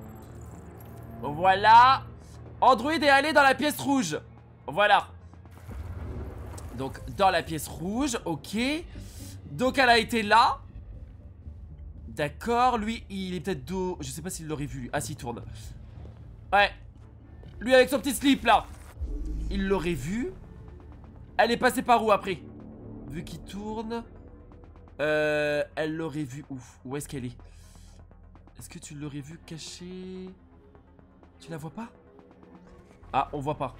Voilà. Android est allé dans la pièce rouge. Voilà. Donc, dans la pièce rouge, ok. Donc, elle a été là. D'accord, lui, il est peut-être dos. Je sais pas s'il l'aurait vu. Ah, s'il tourne. Ouais. Lui avec son petit slip, là. Il l'aurait vu. Elle est passée par où, après? Vu qu'il tourne. Elle l'aurait vu où? Où est-ce qu'elle est? Est-ce que tu l'aurais vu cachée? Tu la vois pas? Ah, on voit pas.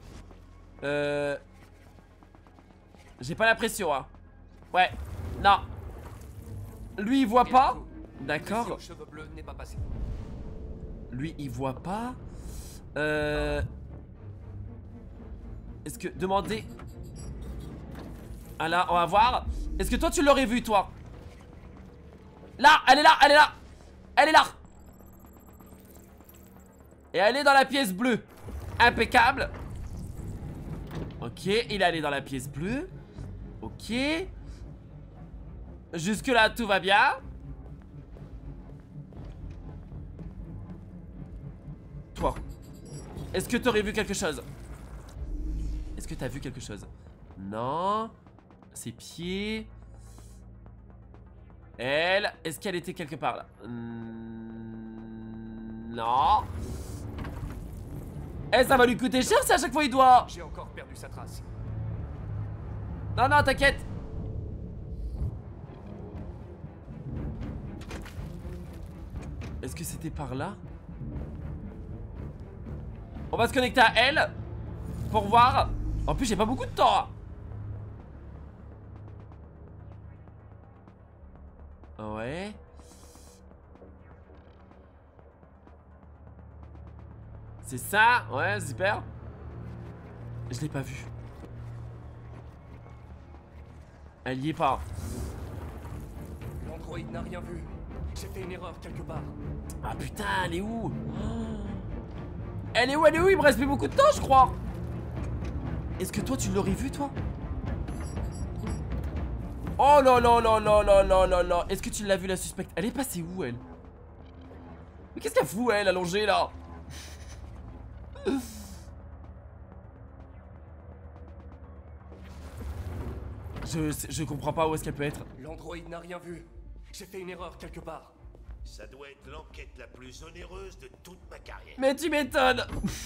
J'ai pas l'impression, hein. Ouais. Non. Lui, il voit pas. La Tracy D'accord. aux cheveux bleus n'est pas passée. Lui, il voit pas. Est-ce que... Demandez... Ah là, on va voir. Est-ce que toi, tu l'aurais vu, toi? Là, elle est là, elle est là. Elle est là. Et elle est dans la pièce bleue. Impeccable. Ok, il est allé dans la pièce bleue. Ok. Jusque là, tout va bien. Toi, est-ce que t'aurais vu quelque chose? Est-ce que t'as vu quelque chose? Non. Ses pieds. Elle, est-ce qu'elle était quelque part là? Non. Eh, ça va lui coûter cher si à chaque fois il doit... J'ai encore perdu sa trace. Non, non, t'inquiète. Est-ce que c'était par là? On va se connecter à elle pour voir. En plus, j'ai pas beaucoup de temps. Ouais. C'est ça? Ouais, super. Je l'ai pas vu. Elle y est pas. L'androïde n'a rien vu. J'ai fait une erreur quelque part. Ah putain, elle est où? Elle est où? Elle est où? Il me reste plus beaucoup de temps, je crois. Est-ce que toi, tu l'aurais vu, toi? Oh là là là là là là là là. Est-ce que tu l'as vu, la suspecte? Elle est passée où, elle? Mais qu'est-ce qu'elle fout, elle, allongée, là? Je comprends pas où est-ce qu'elle peut être. L'androïde n'a rien vu. J'ai fait une erreur quelque part. Ça doit être l'enquête la plus onéreuse de toute ma carrière. Mais tu m'étonnes.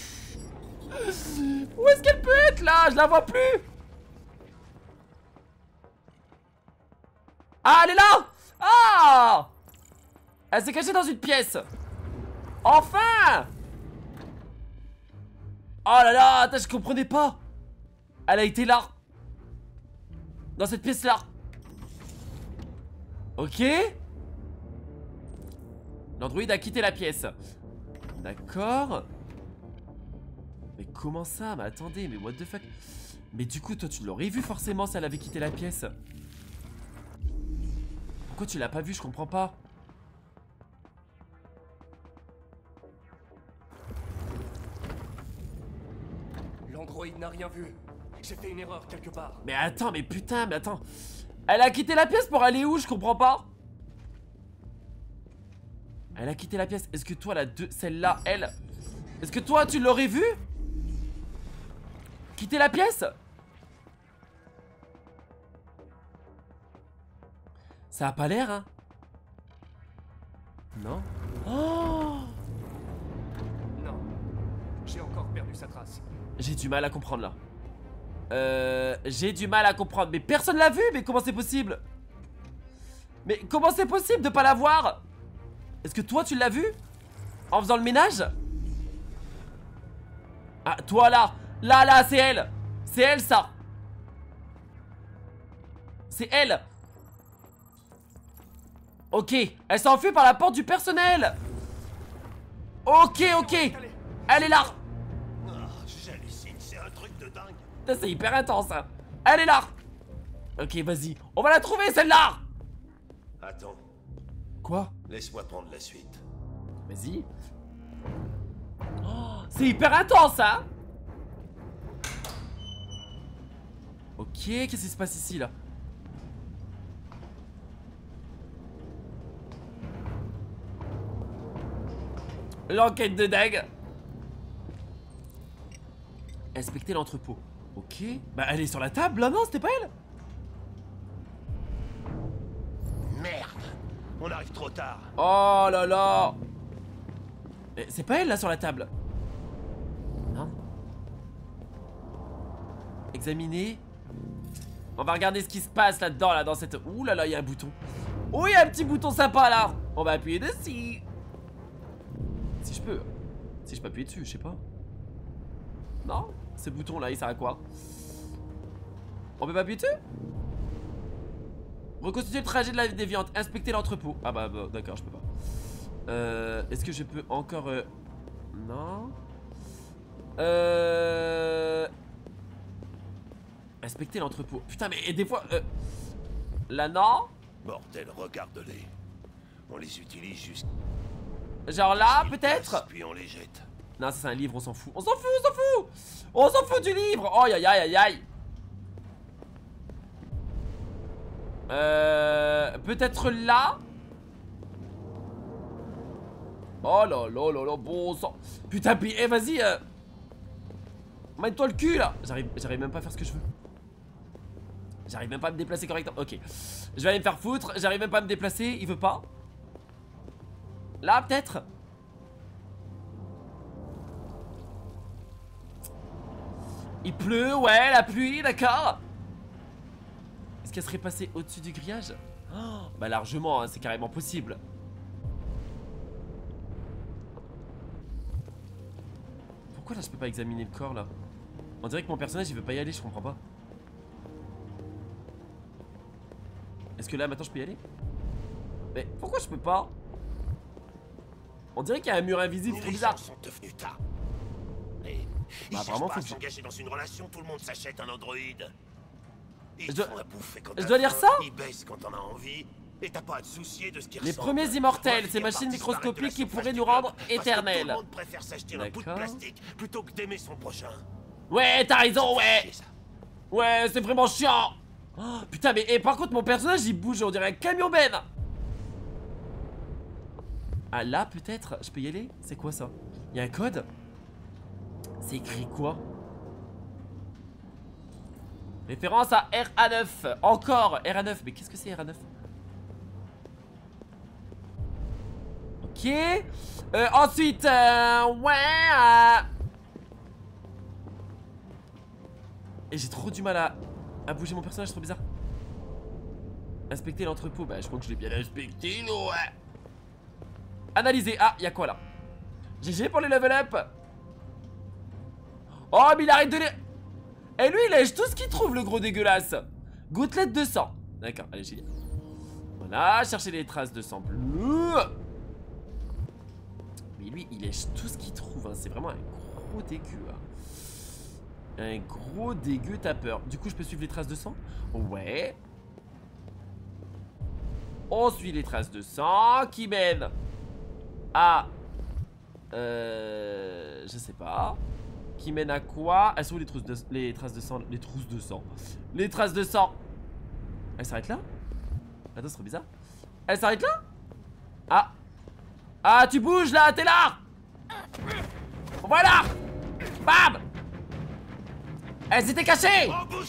Où est-ce qu'elle peut être, là? Je la vois plus. Ah, elle est là. Ah, elle s'est cachée dans une pièce. Enfin. Oh là là, attends, je comprenais pas. Elle a été là. Dans cette pièce-là. Ok. L'androïde a quitté la pièce. D'accord. Mais comment ça? Mais attendez, mais what the fuck? Mais du coup, toi, tu l'aurais vu forcément si elle avait quitté la pièce. Pourquoi tu l'as pas vu? Je comprends pas. l'androïde n'a rien vu. J'ai fait une erreur quelque part. Mais attends, mais putain, mais attends. Elle a quitté la pièce pour aller où? Je comprends pas. Elle a quitté la pièce. Est-ce que toi, celle-là, elle... Est-ce que toi, tu l'aurais vue? Quitter la pièce? Ça a pas l'air, hein? Non? Oh! Non. J'ai encore perdu sa trace. J'ai du mal à comprendre là. J'ai du mal à comprendre. Mais personne l'a vu. Mais comment c'est possible? Mais comment c'est possible de pas la voir? Est-ce que toi tu l'as vu? En faisant le ménage? Ah, toi là. Là, c'est elle. C'est elle ça. C'est elle. Ok. Elle s'enfuit par la porte du personnel. Ok. Elle est là. J'hallucine, c'est un truc de dingue. Putain, c'est hyper intense hein. Elle est là. Ok, vas-y. On va la trouver celle-là. Attends, Quoi? laisse-moi prendre la suite. Vas-y. Oh, c'est hyper intense hein. Ok, qu'est-ce qui se passe ici là? L'enquête de dingue. Inspecter l'entrepôt. Ok. Bah elle est sur la table là, non? C'était pas elle? Merde, on arrive trop tard. Oh là là. C'est pas elle là sur la table? Non. Examiner. On va regarder ce qui se passe là-dedans, là, dans cette... Ouh là là, il y a un bouton. Oh, il y a un petit bouton sympa là. On va appuyer dessus. Si je peux. Si je peux appuyer dessus, je sais pas. Non? Ce bouton là, il sert à quoi? On peut pas appuyer dessus? Reconstituer le trajet de la déviante. Inspecter l'entrepôt. Ah bah d'accord, je peux pas. Est-ce que je peux encore... Non. Inspecter l'entrepôt. Putain, mais des fois... Là, non. Bordel, regarde-les. On les utilise juste. Genre là, peut-être. Puis on les jette. Non, ça c'est un livre, on s'en fout. On s'en fout, on s'en fout. On s'en fout du livre. Oh, aïe, aïe, aïe, aïe. Peut-être là. Oh là là là là, bon sang. Putain, puis, vas-y. Mets-toi le cul là. J'arrive même pas à faire ce que je veux. J'arrive même pas à me déplacer correctement. Ok. Je vais aller me faire foutre. J'arrive même pas à me déplacer. Il veut pas. Là, peut-être. Il pleut, ouais, la pluie, d'accord. Est-ce qu'elle serait passée au-dessus du grillage? Oh, bah largement, hein, c'est carrément possible. Pourquoi là je peux pas examiner le corps là? On dirait que mon personnage il veut pas y aller, je comprends pas. Est-ce que là maintenant je peux y aller? Mais pourquoi je peux pas? On dirait qu'il y a un mur invisible, c'est trop bizarre. Sont devenus tas. Et ils Bah, cherchent pas faut à que s'engager dans une relation, tout le monde s'achète un androïde. Ils Je te dois- font à bouffer quand je t'as dois lire faim, ça? Ils baissent quand t'en as envie, et t'as pas à te soucier de ce qu'ils Les ressentent. premiers On immortels, va ces finir machines par disparaître de la microscopiques qui surface pourraient du nous globe, rendre parce que éternels. Tout le monde préfère s'acheter un bout de D'accord. plastique plutôt que d'aimer son prochain. Ouais, t'as raison, ouais. C'est ça. Ouais, c'est vraiment chiant. Oh, putain, mais par contre, mon personnage il bouge, on dirait un camion ben. Ah, là, peut-être, je peux y aller? C'est quoi ça? Il y a un code? C'est écrit quoi? Référence à RA9. Encore RA9. Mais qu'est-ce que c'est RA9? Ok. Ensuite, ouais. Et j'ai trop du mal à bouger mon personnage, c'est trop bizarre. Inspecter l'entrepôt. Bah, je crois que je l'ai bien inspecté, ouais. Analyser. Ah, y'a quoi là? GG pour les level up. Oh, mais il arrête de les... Et lui, il lèche tout ce qu'il trouve, le gros dégueulasse. Gouttelette de sang. D'accord, allez, génial. Voilà, chercher les traces de sang bleu. Mais lui, il lèche tout ce qu'il trouve, hein. C'est vraiment un gros dégueu, hein. Un gros dégueu tapeur. Du coup, je peux suivre les traces de sang? Ouais. On suit les traces de sang qui mènent à... je sais pas. qui mène à quoi? Elles sont où les trousses de... les traces de sang? Les trousses de sang. Les traces de sang. Elle s'arrête là? Attends, ce serait bizarre. Elle s'arrête là? Ah. Ah, tu bouges là, t'es là. Voilà. Bam. Elles étaient cachées.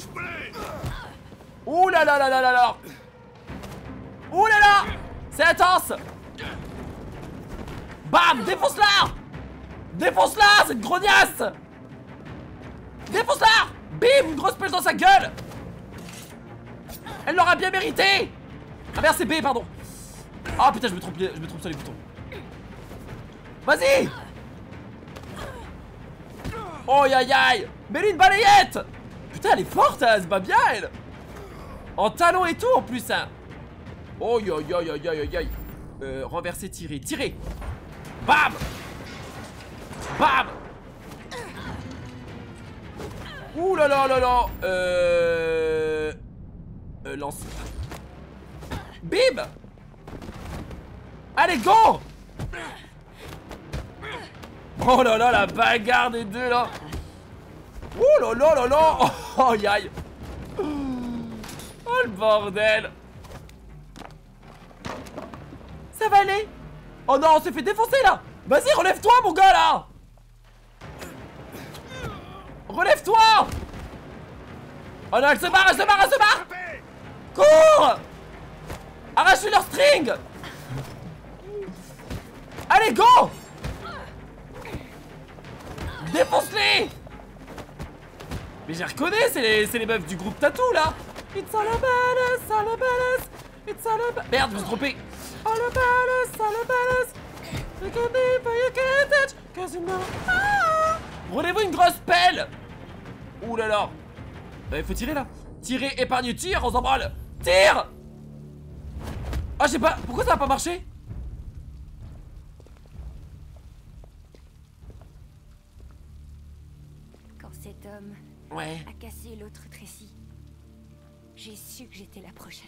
Ouh là là là là là là. Ouh là là. C'est intense. Bam, défonce-la. Défonce-la, cette grognasse. Défonce-la. Bim, une grosse pêche dans sa gueule. Elle l'aura bien mérité. Ah merde, c'est B, pardon. Ah putain, je me trompe sur les boutons. Vas-y. Oh aïe aïe. Mets-lui une balayette. Putain, elle est forte, elle se bat bien, elle. En talon et tout, en plus, hein. Oh aïe aïe aïe aïe aïe. Renverser, tirer, tirer. Bam. Bam. Ouh là là là là. Lance. Bim. Allez, go. Oh là là, la bagarre des deux là. Ouh là là là là. Oh aïe aïe. Oh le bordel. Ça va aller. Oh non, on s'est fait défoncer là. Vas-y, relève-toi mon gars là. Relève-toi. Oh non, elle se barre, elle se barre, elle se barre. Cours. Arrache-lui leur string. Allez, go. Défonce-les. Mais j'ai reconnu, c'est les meufs du groupe Tattoo là. It's all about us, all about us. It's all about... Merde, je me suis trompé. All about us, all about us. You can be, but you can't touch, cause you know... Ah. Prenez-vous une grosse pelle. Ouh là là. Il faut tirer là. Tirer, épargner, tire, on s'en branle. Tire. Ah, je sais pas, pourquoi ça a pas marché? Quand cet homme a cassé l'autre Tracy, j'ai su que j'étais la prochaine.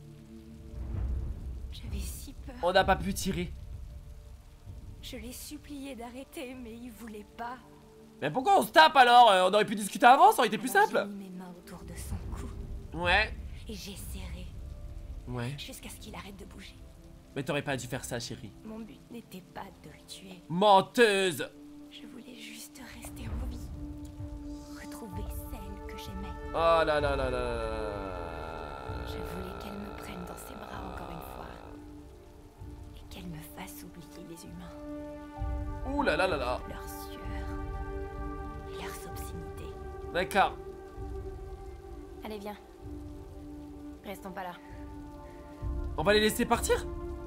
J'avais si peur. On n'a pas pu tirer. Je l'ai supplié d'arrêter, mais il voulait pas. Mais pourquoi on se tape alors? On aurait pu discuter avant, ça aurait été plus simple. J'ai mis mes mains autour de son cou. Ouais. Et j'ai serré. Ouais. Jusqu'à ce qu'il arrête de bouger. Mais t'aurais pas dû faire ça, chérie. Mon but n'était pas de le tuer. Menteuse. Je voulais juste rester en vie. Retrouver celle que j'aimais. Oh là là là là. Je voulais qu'elle me prenne dans ses bras encore une fois. Et qu'elle me fasse oublier les humains. Ouh là là là là. Leur sueur. Et leurs obscénités. D'accord. Allez, viens. Restons pas là. On va les laisser partir?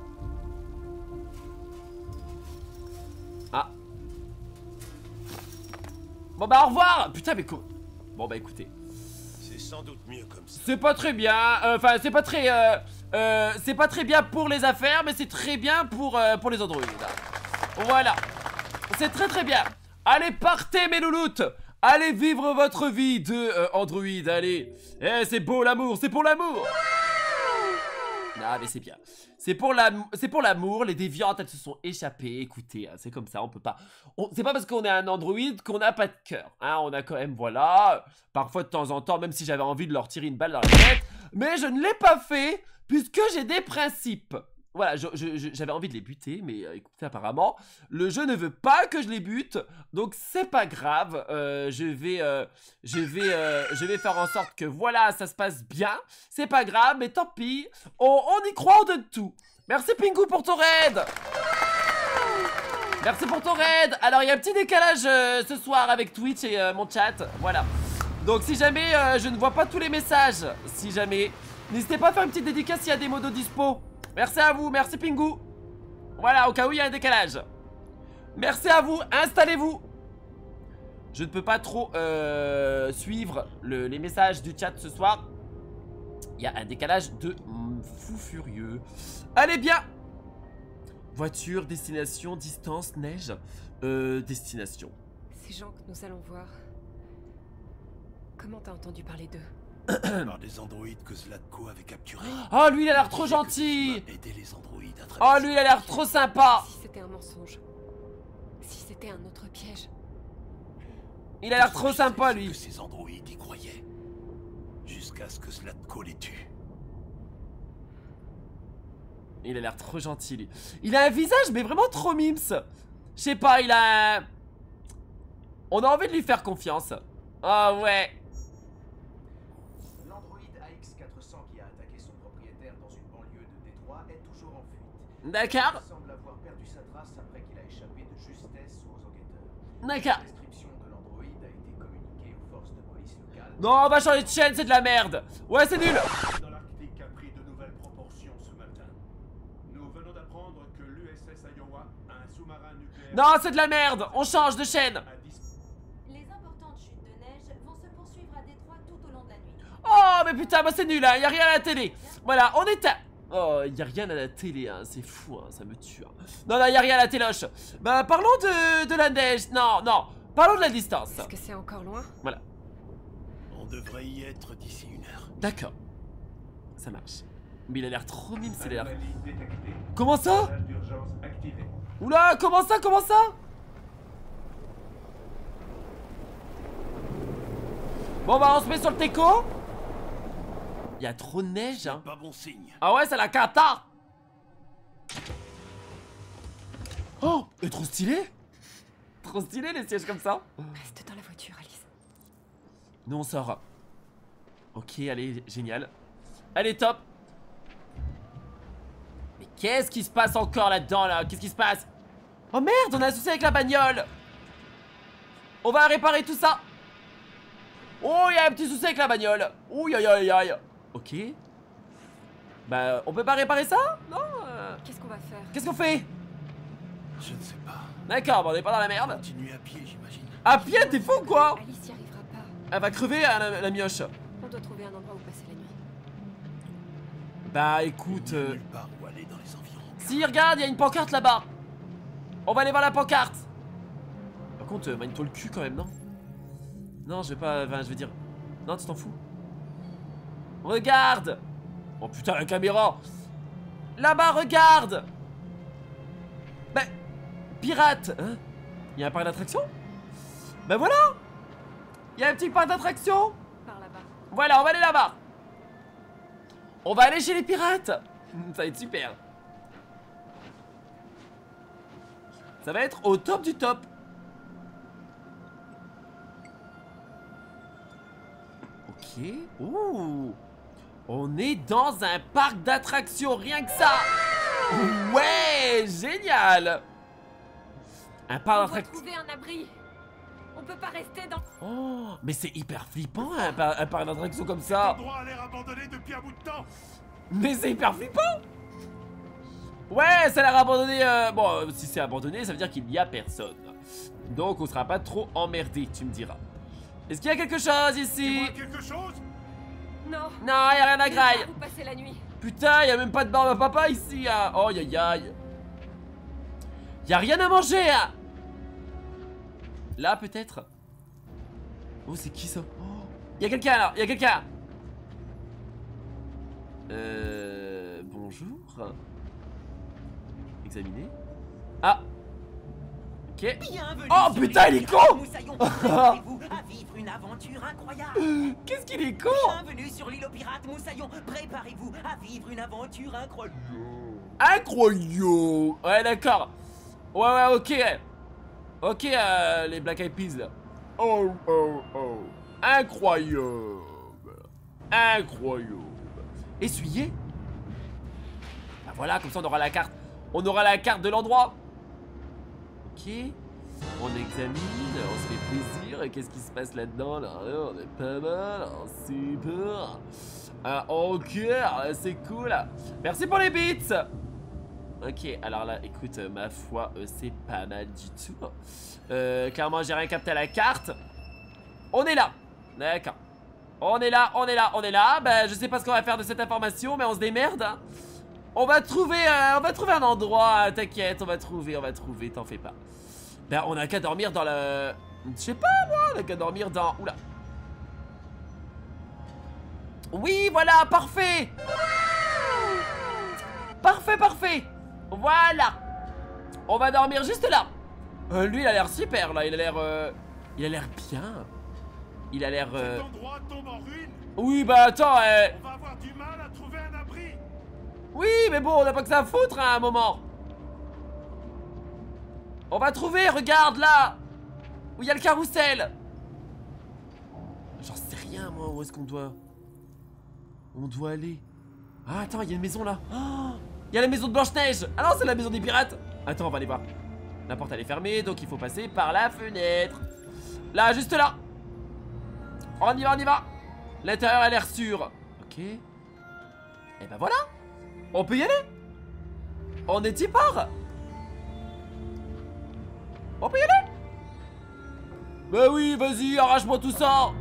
Ah. Bon bah au revoir. Putain mais quoi. Bon bah écoutez. C'est sans doute mieux comme ça. C'est pas très bien. Enfin c'est pas très bien pour les affaires, mais c'est très bien pour les androïdes. Voilà. C'est très très bien. Allez, partez mes louloutes. Allez vivre votre vie de androïde. Allez. Eh, c'est beau l'amour, c'est pour l'amour. Ah mais c'est bien. C'est pour l'amour. Les déviantes, elles se sont échappées. Écoutez, hein, c'est comme ça, on peut pas... C'est pas parce qu'on est un androïde qu'on n'a pas de cœur. Hein, on a quand même, voilà... Parfois de temps en temps, même si j'avais envie de leur tirer une balle dans la tête. Mais je ne l'ai pas fait, puisque j'ai des principes. Voilà, j'avais envie de les buter, mais écoutez, apparemment, le jeu ne veut pas que je les bute, donc c'est pas grave. Je vais faire en sorte que voilà, ça se passe bien. C'est pas grave, mais tant pis, on y croit, on donne tout. Merci Pingu pour ton raid. Merci pour ton raid. Alors il y a un petit décalage ce soir avec Twitch et mon chat, voilà. Donc si jamais je ne vois pas tous les messages, si jamais, n'hésitez pas à faire une petite dédicace s'il y a des modos dispo. Merci à vous, merci Pingu. Voilà, au cas où il y a un décalage. Merci à vous, installez-vous. Je ne peux pas trop suivre les messages du chat ce soir. Il y a un décalage de fou furieux. Allez bien. Voiture, destination, distance, neige. Destination. Ces gens que nous allons voir. Comment t'as entendu parler d'eux? Par des androïdes que Zlatko avait capturés. Oh, lui il a l'air trop gentil. Aider les androïdes à oh, lui il a l'air trop sympa. Si c'était un mensonge. Si c'était un autre piège. Il a l'air trop sympa, lui. Que ces androïdes y croyaient. Jusqu'à ce que Zlatko les tue. Il a l'air trop gentil, lui. Il a un visage, mais vraiment trop mims. Je sais pas, il a un... On a envie de lui faire confiance. Ah ouais. L'androïde AX400 qui a attaqué son propriétaire dans une banlieue de Détroit est toujours en fuite. D'accord. Il semble avoir perdu sa trace après qu'il a échappé de justesse aux enquêteurs. D'accord. La description de l'androïde a été communiquée aux forces de police locales. Non, on va changer de chaîne, c'est de la merde. Ouais, c'est nul. Dans l'Arctique a pris de nouvelles proportions ce matin. Nous venons d'apprendre que l'USS Iowa, un sous-marin nucléaire... Non, c'est de la merde. On change de chaîne. Les importantes chutes de neige vont se poursuivre à Détroit tout au long de la nuit. Oh, mais putain, bah c'est nul, hein. Y a rien à la télé. Voilà, on est à... Oh, y a rien à la télé, hein. C'est fou, hein. Ça me tue. Hein. Non, non, y a rien à la téloche. Bah, parlons de la neige. Non, non. Parlons de la distance. Est-ce que c'est encore loin? Voilà. On devrait y être d'ici 1 heure. D'accord. Ça marche. Mais il a l'air trop mime, c'est l'air. Anomalie détectée. Comment ça? Message d'urgence activé. Oula, comment ça? Comment ça? Bon bah on se met sur le teco. Il y a trop de neige, hein. Pas bon signe. Ah ouais, c'est la cata. Oh, et trop stylé. Trop stylé les sièges comme ça. Reste dans la voiture, Alice. Nous on sort. Ok, allez, génial. Allez, top. Mais qu'est-ce qui se passe encore là-dedans, là? Qu'est-ce qui se passe? Oh merde, on a un souci avec la bagnole. On va réparer tout ça. Oh, il y a un petit souci avec la bagnole. Ouh, aïe, aïe, aïe. Ok. Bah, on peut pas réparer ça? Non Qu'est-ce qu'on va faire? Qu'est-ce qu'on fait? Je ne sais pas. D'accord, bah on est pas dans la merde. Continuer à pied, j'imagine. À pied, t'es fou ou quoi? Alice y arrivera pas. Elle va crever, la mioche. On doit trouver un endroit où passer la nuit. Bah, écoute... Nulle part où aller dans les environs. Si, regarde, il y a une pancarte là-bas. On va aller voir la pancarte. Par contre, manie-toi le cul quand même, non? Non, je vais pas... Enfin, je veux dire... Non, tu t'en fous. Regarde. Oh putain, la caméra. Là-bas, regarde. Bah... Pirate, hein? Il y a un parc d'attractions? Bah voilà. Il y a un petit parc d'attractions. Par là-bas. Voilà, on va aller là-bas. On va aller chez les pirates. Ça va être super. Ça va être au top du top. Ok. Ouh. On est dans un parc d'attractions, rien que ça. Ouais, génial. Un parc d'attractions. On doit trouver un abri. On peut pas rester dans... Oh, mais c'est hyper flippant un parc d'attractions comme ça. L'endroit a l'air abandonné depuis un bout de temps. Mais c'est hyper flippant. Ouais, ça a l'air abandonné. Bon, si c'est abandonné, ça veut dire qu'il n'y a personne. Donc on sera pas trop emmerdé, tu me diras. Est-ce qu'il y a quelque chose ici? Quelque chose? Non. Non, y a rien à graille. Où passer la nuit. Putain, y a même pas de barbe à papa ici, hein. Oh, aïe aïe. Y a rien à manger, hein. Là, peut-être. Oh, c'est qui ça? Oh, y a quelqu'un là, y a quelqu'un. Bonjour. Examiner. Ah. Ok. Oh putain, il est con. Préparez-vous à vivre une aventure incroyable. Qu'est-ce qu'il est con. Bienvenue sur l'île aux pirates, Moussaillon. Préparez-vous à vivre une aventure incroyable. Incroyable. Ouais, d'accord. Ouais, ok. Ok, les Black Eyed Peas là. Oh, oh, oh. Incroyable. Incroyable. Essuyer. Bah voilà, comme ça on aura la carte. On aura la carte de l'endroit. Ok. On examine, on se fait plaisir. Et qu'est-ce qui se passe là-dedans là? On est pas mal, super. Ok, c'est cool. Merci pour les beats. Ok, alors là, écoute, ma foi, c'est pas mal du tout. Clairement, j'ai rien capté à la carte. On est là. D'accord. On est là, on est là, on est là. Bah, je sais pas ce qu'on va faire de cette information, mais on se démerde. Hein. On va trouver un endroit. T'inquiète, on va trouver, t'en fais pas. Ben, on a qu'à dormir dans le... Je sais pas, moi, on a qu'à dormir dans... Oula. Oui, voilà, parfait. Parfait, parfait. Voilà. On va dormir juste là. Lui, il a l'air super, là. Il a l'air... Il a l'air bien. Il a l'air... Cet endroit tombe en ruine. Oui, bah attends, On va avoir du mal à trouver un abri. Oui, mais bon, on n'a pas que ça à foutre hein, à un moment. On va trouver, regarde là. Où il y a le carrousel. J'en sais rien, moi, où est-ce qu'on doit... On doit aller... Ah, attends, il y a une maison là. Oh, il y a la maison de Blanche-Neige. Ah non, c'est la maison des pirates. Attends, on va aller voir. La porte, elle est fermée, donc il faut passer par la fenêtre. Là, juste là. On y va, on y va. L'intérieur a l'air sûr. Ok. Et ben voilà. On peut y aller. On est y part. On peut y aller. Bah oui, vas-y, arrache-moi tout ça.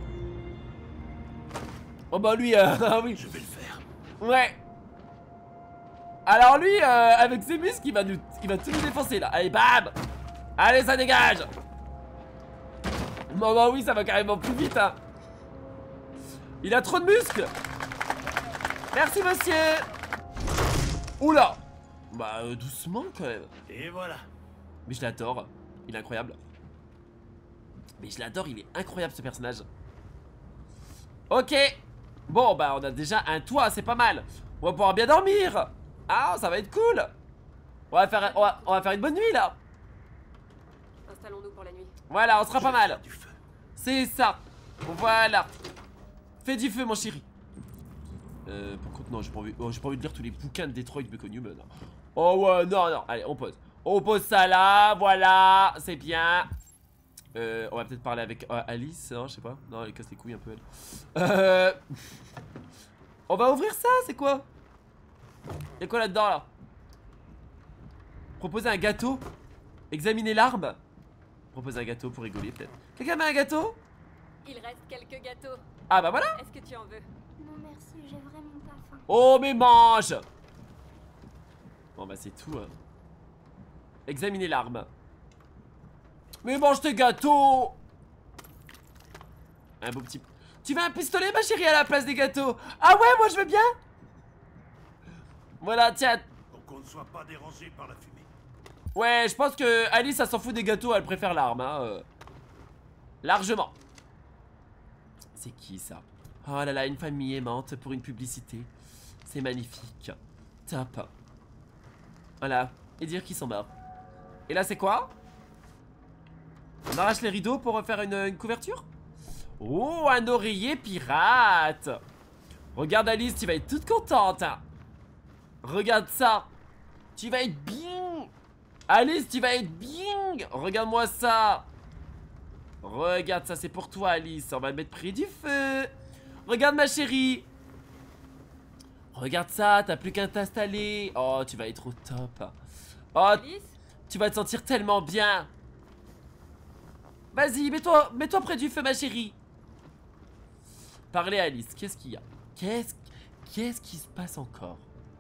Oh bah lui, ah oui. Je vais le faire. Ouais. Alors lui, avec ses muscles, il va tout nous défoncer là. Allez, bam. Allez, ça dégage. Bon bah oui, ça va carrément plus vite hein. Il a trop de muscles. Merci monsieur. Oula. Bah doucement quand même. Et voilà. Mais je l'adore. Il est incroyable. Mais je l'adore, il est incroyable ce personnage. Ok. Bon bah on a déjà un toit, c'est pas mal. On va pouvoir bien dormir. Ah, ça va être cool. On va faire une bonne nuit là. Installons-nous pour la nuit. Voilà, on sera pas mal. C'est ça. Voilà. Fais du feu mon chéri. Par contre non, j'ai pas envie de lire tous les bouquins de Detroit Become Human. Oh ouais, non, non, allez, on pose. On pose ça là, voilà, c'est bien. On va peut-être parler avec Alice, hein, je sais pas. Non, elle casse les couilles un peu elle. On va ouvrir ça, c'est quoi? Y'a quoi là-dedans là? Proposer un gâteau. Examiner l'arme. Proposer un gâteau pour rigoler peut-être. Quelqu'un met un gâteau? Il reste quelques gâteaux. Ah bah voilà. Est-ce que tu en veux? Non merci, j'ai vraiment pas faim. Oh mais mange. Bon bah c'est tout hein. Examiner l'arme. Mais mange tes gâteaux. Un beau petit... Tu veux un pistolet ma chérie à la place des gâteaux? Ah ouais, moi je veux bien. Voilà, tiens. Pour qu'on ne soit pas dérangé par la fumée. Ouais, je pense que Alice, elle s'en fout des gâteaux, elle préfère l'arme, hein. Largement. C'est qui ça? Oh là là, une famille aimante pour une publicité. C'est magnifique. Top. Voilà. Et dire qu'ils sont morts. Et là, c'est quoi? On arrache les rideaux pour refaire une couverture? Oh, un oreiller pirate. Regarde Alice, tu vas être toute contente hein. Regarde ça. Tu vas être bien. Alice, tu vas être bien. Regarde-moi ça. Regarde ça, c'est pour toi Alice. On va le mettre près du feu. Regarde ma chérie. Regarde ça, t'as plus qu'à t'installer. Oh, tu vas être au top. Oh, Alice, tu vas te sentir tellement bien. Vas-y, mets-toi près du feu ma chérie. Parlez à Alice, qu'est-ce qu'il y a? Qu'est-ce qui se passe encore?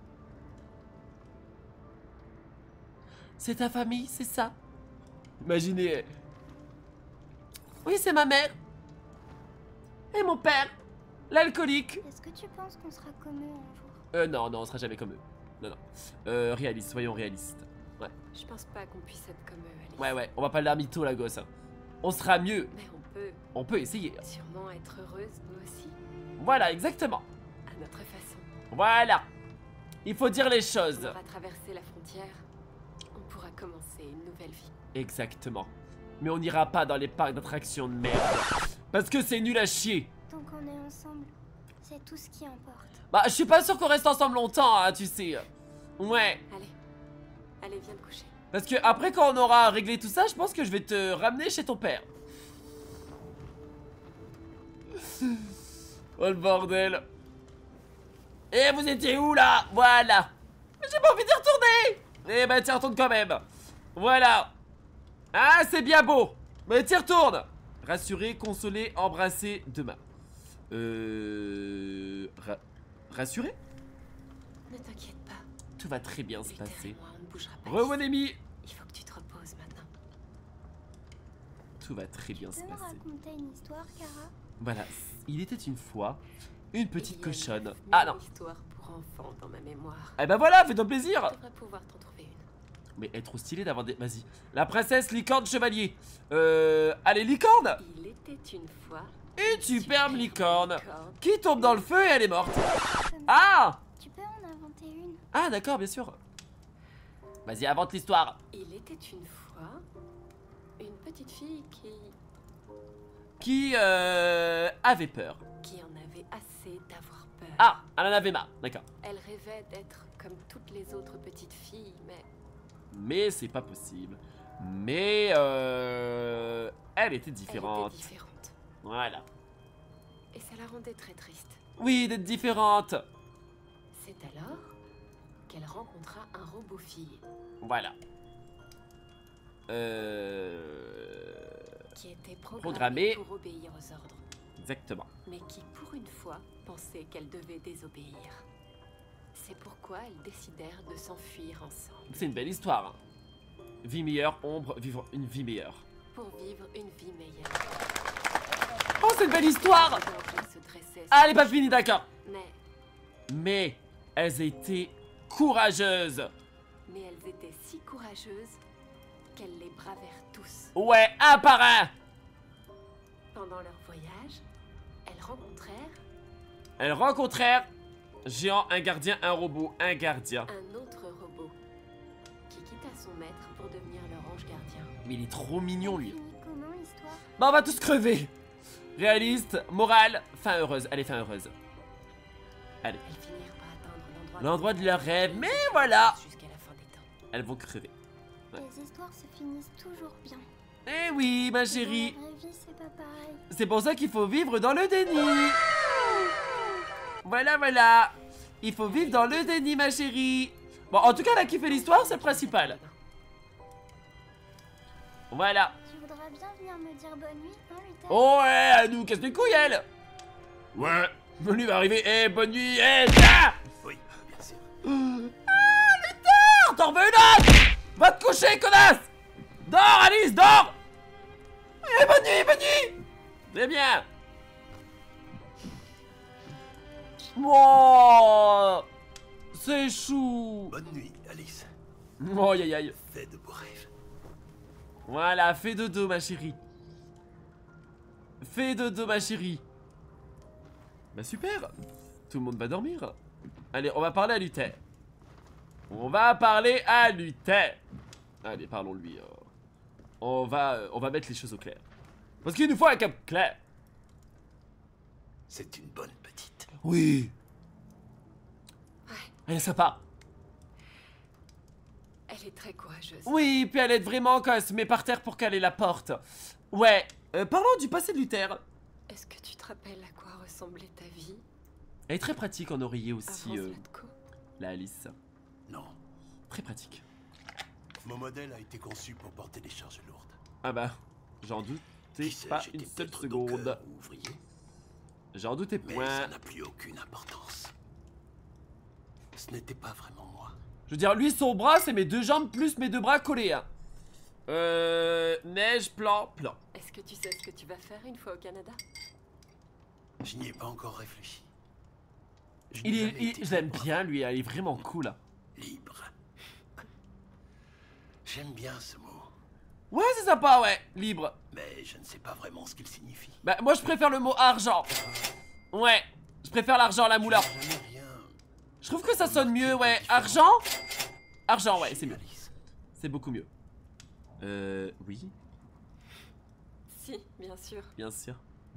C'est ta famille, c'est ça? Imaginez. Oui, c'est ma mère. Et mon père, l'alcoolique. Est-ce que tu penses qu'on sera comme eux un jour? Non, non, on sera jamais comme eux. Non, non. Réaliste, soyons réalistes. Ouais. je pense pas qu'on puisse être comme eux, Alice. Ouais, ouais, on va pas le mytho la gosse. On sera mieux. Mais on peut. On peut essayer. Sûrement être heureuse, nous aussi. Voilà, exactement. À notre façon. Voilà. Il faut dire les choses. On aura traversé la frontière. On pourra commencer une nouvelle vie. Exactement. Mais on n'ira pas dans les parcs d'attractions de merde. Parce que c'est nul à chier. Tant qu'on est ensemble, c'est tout ce qui importe. Bah, je suis pas sûr qu'on reste ensemble longtemps, hein, tu sais. Ouais. Allez, viens te coucher. Parce que après, quand on aura réglé tout ça, je pense que je vais te ramener chez ton père. Oh le bordel. Et vous étiez où là? Voilà. Mais j'ai pas envie d'y retourner. Eh ben, t'y retournes quand même. Voilà. Ah, c'est bien beau. Mais t'y retournes. Rassurer, consoler, embrasser demain. Rassurer? Ne t'inquiète pas. Tout va très bien se passer. Moi, on ne bougera pas. Re-Monemi. Il faut que tu te reposes maintenant. Tout va très bien se Tu peux me passer. raconter une histoire, Kara? Voilà, il était une fois une petite cochonne. Ah Ah non. Une histoire pour enfants dans ma mémoire. Eh ben voilà, fais-toi plaisir. Tu devrais pouvoir t'en trouver une. Mais elle est trop stylée d'avoir des... Vas-y. La princesse licorne chevalier. Allez, licorne. Il était une fois une superbe licorne qui tombe dans le feu et elle est morte. Ah! Tu peux en inventer une? Ah, d'accord, bien sûr. Vas-y, invente l'histoire. Il était une fois une petite fille qui avait peur. Qui en avait assez d'avoir peur. Ah, elle en avait marre, d'accord. Elle rêvait d'être comme toutes les autres petites filles, mais c'est pas possible. Mais elle était différente. Elle était différente. Voilà. Et ça la rendait très triste. Oui, d'être différente. C'est alors qu'elle rencontra un robot fille. Voilà. Qui était programmé pour obéir aux ordres. Exactement. Mais qui, pour une fois, pensait qu'elle devait désobéir. C'est pourquoi elles décidèrent de s'enfuir ensemble. C'est une belle histoire. Hein. Vie meilleure, ombre, vivre une vie meilleure. Pour vivre une vie meilleure. Oh, c'est une belle histoire! Ah, elle est pas finie, d'accord. Mais elles étaient courageuses. Mais elles étaient si courageuses qu'elles les bravèrent tous. Ouais, un par un. Pendant leur voyage, elles rencontrèrent géant, un gardien, un robot, un gardien. Un autre robot qui quitta son maître pour devenir leur ange gardien. Mais il est trop mignon, lui. Comment l'histoire? Bah, on va tous crever. Réaliste, morale, fin heureuse. Allez, fin heureuse. Allez. Elles finirent par atteindre l'endroit de leur rêve, mais voilà. Jusqu'à la fin des temps. Elles vont crever. Ouais. Les histoires se finissent toujours bien. Eh oui, ma chérie. Dans la vraie vie, c'est pas pareil. C'est pour ça qu'il faut vivre dans le déni. Voilà, voilà. Il faut vivre dans le déni, ma chérie. Bon, en tout cas, elle a kiffé l'histoire, c'est le principal. Voilà. Tu voudras bien venir me dire bonne nuit, hein, Luther? Oh ouais, elle nous casse les couilles, elle. Ouais, lui va arriver. Eh, bonne nuit, eh, tiens. Oui, bien sûr. Ah, Luther, t'en veux une autre? Va te coucher, connasse. Dors, Alice, dors. Eh, bonne nuit, bonne nuit. C'est bien. Wow, c'est chou. Bonne nuit, Alice. Oh, aïe, aïe. Fais de beaux rêves. Voilà, fais dodo, ma chérie. Fais dodo, ma chérie. Bah super. Tout le monde va dormir. Allez, on va parler à Luther. On va parler à Luther. Allez, parlons-lui. On va mettre les choses au clair. Parce qu'il nous faut un cap clair. C'est une bonne petite. Oui. Elle est sympa. Elle est très courageuse. Oui, puis elle aide vraiment quand elle se met par terre pour caler la porte. Ouais. Parlons du passé de Luther. Est-ce que tu te rappelles à quoi ressemblait ta vie? Elle est très pratique en oreiller aussi. Avant Zlatko. La Alice. Non. Très pratique. Mon modèle a été conçu pour porter des charges lourdes. Ah bah, j'en doutais pas une seule seconde. J'en doutais point. Mais ça n'a plus aucune importance. Ce n'était pas vraiment moi. Je veux dire, lui, son bras, c'est mes deux jambes plus mes deux bras collés. Hein. Neige, plan. Est-ce que tu sais ce que tu vas faire une fois au Canada? Je n'y ai pas encore réfléchi. Je l'aime bien, lui. Il est vraiment cool. Libre. J'aime bien ce mot. Ouais, c'est sympa, ouais. Libre. Mais je ne sais pas vraiment ce qu'il signifie. Bah, moi, je préfère le mot argent. Ouais. Je préfère l'argent à la moula. Je trouve que ça sonne mieux, ouais. Argent? Argent, ouais, c'est mieux. C'est beaucoup mieux. Oui. Si, bien sûr. Bien sûr.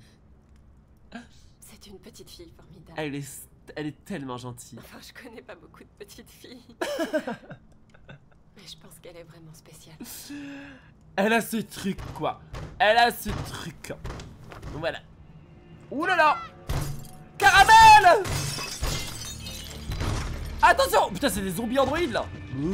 C'est une petite fille formidable. Elle est tellement gentille. Enfin, je connais pas beaucoup de petites filles. Mais je pense qu'elle est vraiment spéciale. Elle a ce truc, quoi. Elle a ce truc. Voilà. Ouh là là. Caramel. Attention. Putain, c'est des zombies android, là.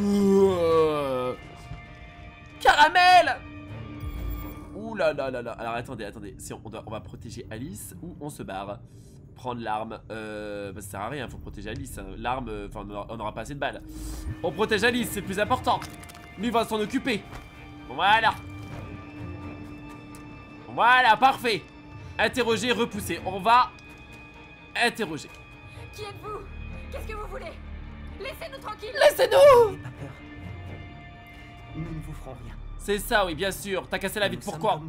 Caramel. Ouh là là là là. Alors, attendez. Si on va protéger Alice ou on se barre. Prendre l'arme. Bah, ça sert à rien, faut protéger Alice. Hein. L'arme, enfin, on n'aura pas assez de balles. On protège Alice, c'est le plus important. Lui va s'en occuper. Voilà. Voilà, parfait. Interroger, repousser. On va interroger. Qui êtes-vous? Qu'est-ce que vous voulez? Laissez-nous tranquilles. Laissez-nous. ferons rien. C'est ça, oui, bien sûr. T'as cassé la vitre, pourquoi?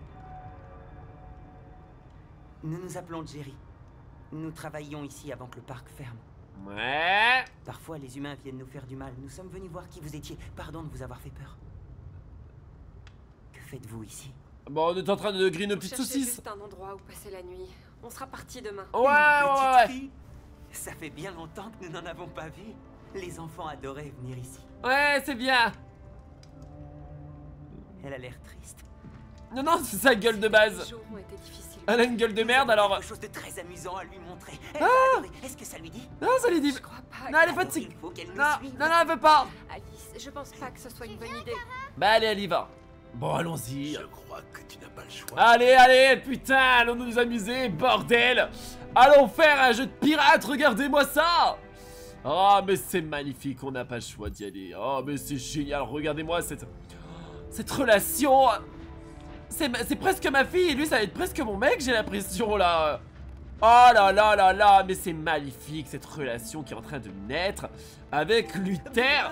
Nous nous appelons Jerry. Nous travaillions ici avant que le parc ferme. Ouais. Parfois, les humains viennent nous faire du mal. Nous sommes venus voir qui vous étiez. Pardon de vous avoir fait peur. Que faites-vous ici? Bon, on est en train de griller nos petites saucisses. Juste un endroit où passer la nuit. On sera parti demain. Ouais. Ça fait bien longtemps que nous n'en avons pas vu. Les enfants adoraient venir ici. Ouais, c'est bien. Elle a l'air triste. Non, non, c'est sa gueule de base. Les jours ont été difficiles. Elle a une gueule de merde, alors... Quelque chose de très amusant à lui montrer. Elle va adorer. Est-ce que ça lui dit? Non, ça lui dit... Je crois pas. Non, elle est fatiguée. Il faut qu'elle nous Non, suive. non, elle veut pas. Alice, je pense pas que ce soit une bonne idée. Bah allez, elle y va. Bon, allons-y. Je crois que tu n'as pas le choix. Allez, allez, putain, allons nous amuser, bordel. Allons faire un jeu de pirate, regardez-moi ça. Oh, mais c'est magnifique, on n'a pas le choix d'y aller. Oh, mais c'est génial, regardez-moi cette relation. C'est presque ma fille et lui, ça va être presque mon mec, j'ai l'impression, là. Oh là là là là, mais c'est magnifique, cette relation qui est en train de naître avec Luther.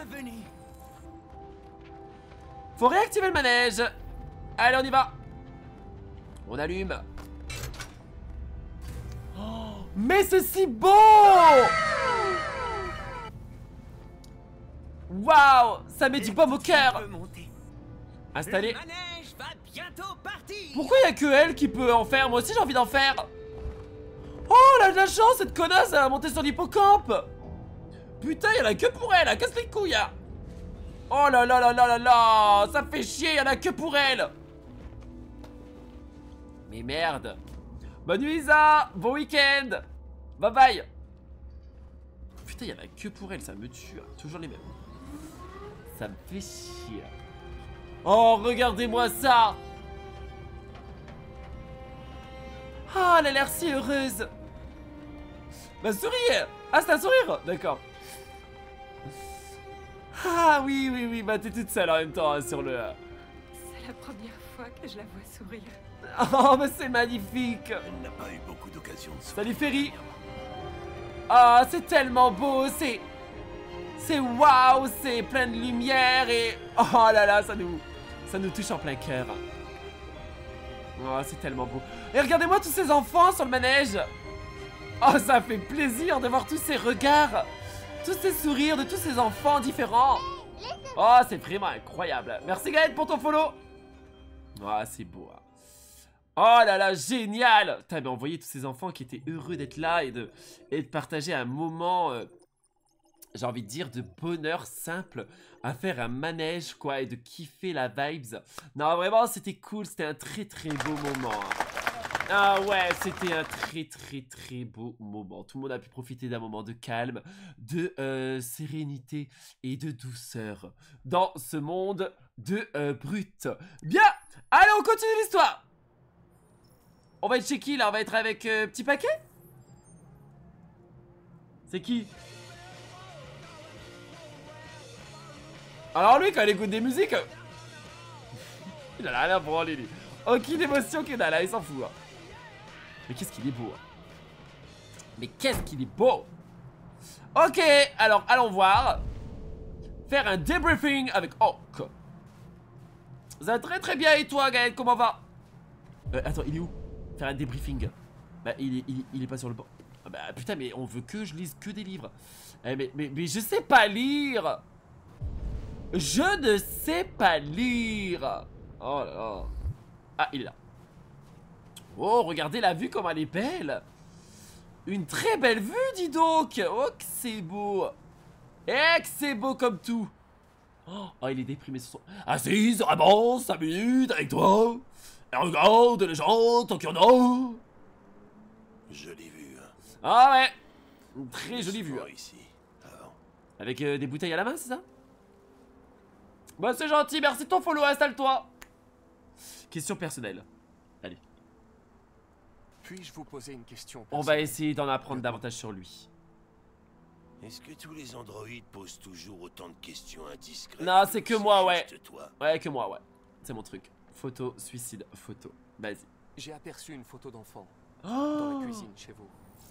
Faut réactiver le manège. Allez, on y va. On allume. Oh, mais c'est si beau. Waouh, ça met du baume au cœur. Installé. Le manège va bientôt partir. Pourquoi il y a que elle qui peut en faire? Moi aussi j'ai envie d'en faire. Oh, elle a de la chance, cette connasse, elle a monté sur l'hippocampe. Putain, il y en a que pour elle, elle casse les couilles. Hein. Oh là là là là là là, ça fait chier, il y en a que pour elle. Mais merde. Bonne nuit Isa, bon week-end. Bye bye. Putain, il y en a que pour elle, ça me tue. Hein. Toujours les mêmes. Ça me fait chier. Oh, regardez-moi ça. Ah, elle a l'air si heureuse. Bah, souris. Ah, c'est un sourire. D'accord. Ah, oui, oui, oui. Bah, t'es toute seule en même temps hein, sur le... C'est la première fois que je la vois sourire. Oh, mais c'est magnifique. Elle n'a pas eu beaucoup d'occasions de sourire. Salut, Ferry. Ah, c'est tellement beau. C'est waouh. C'est plein de lumière et... Oh là là, ça nous touche en plein cœur. Oh, c'est tellement beau. Et regardez-moi tous ces enfants sur le manège. Oh, ça fait plaisir de voir tous ces regards, tous ces sourires de tous ces enfants différents. Oh, c'est vraiment incroyable. Merci Gaël pour ton follow. Oh, c'est beau. Hein. Oh là là, génial. Putain, mais on voyait tous ces enfants qui étaient heureux d'être là et de partager un moment... j'ai envie de dire de bonheur simple à faire un manège quoi et de kiffer la vibes. Non vraiment c'était cool, c'était un très très beau moment. Hein. Ah ouais, c'était un très très très beau moment. Tout le monde a pu profiter d'un moment de calme, de sérénité et de douceur dans ce monde de brut. Bien, allez on continue l'histoire. On va être chez qui là? On va être avec Petit Paquet? C'est qui? Alors lui quand il écoute des musiques il a rien à branler lui. Aucune émotion que dalle, il s'en fout hein. Mais qu'est-ce qu'il est beau hein. Mais qu'est-ce qu'il est beau. Ok, alors allons voir. Faire un debriefing avec Hawk. Ça va très très bien et toi Gaël, comment va? Attends, il est où? Faire un debriefing. Bah il est pas sur le banc. Ah, bah putain mais on veut que je lise que des livres. Mais je sais pas lire. Je ne sais pas lire. Oh là là. Ah, il est là. Oh, regardez la vue comme elle est belle. Une très belle vue, dis donc. Oh, que c'est beau. Et que c'est beau comme tout. Oh, il est déprimé sur son... Assise, vraiment, 5 minutes avec toi. Et regarde les gens tant qu'il y en a. Jolie vue. Hein. Ah ouais. Une très jolie vue. Ici, avant. Avec des bouteilles à la main, c'est ça? Bah c'est gentil, merci de ton follow, installe-toi. Question personnelle. Allez. Puis-je vous poser une question On va essayer d'en apprendre davantage sur lui. Est-ce que tous les androïdes posent toujours autant de questions indiscrètes? Non, c'est que moi, ouais. Toi. Ouais, que moi, ouais. C'est mon truc. Photo, suicide, photo. Vas-y. J'ai aperçu une photo d'enfant Oh dans la cuisine chez vous.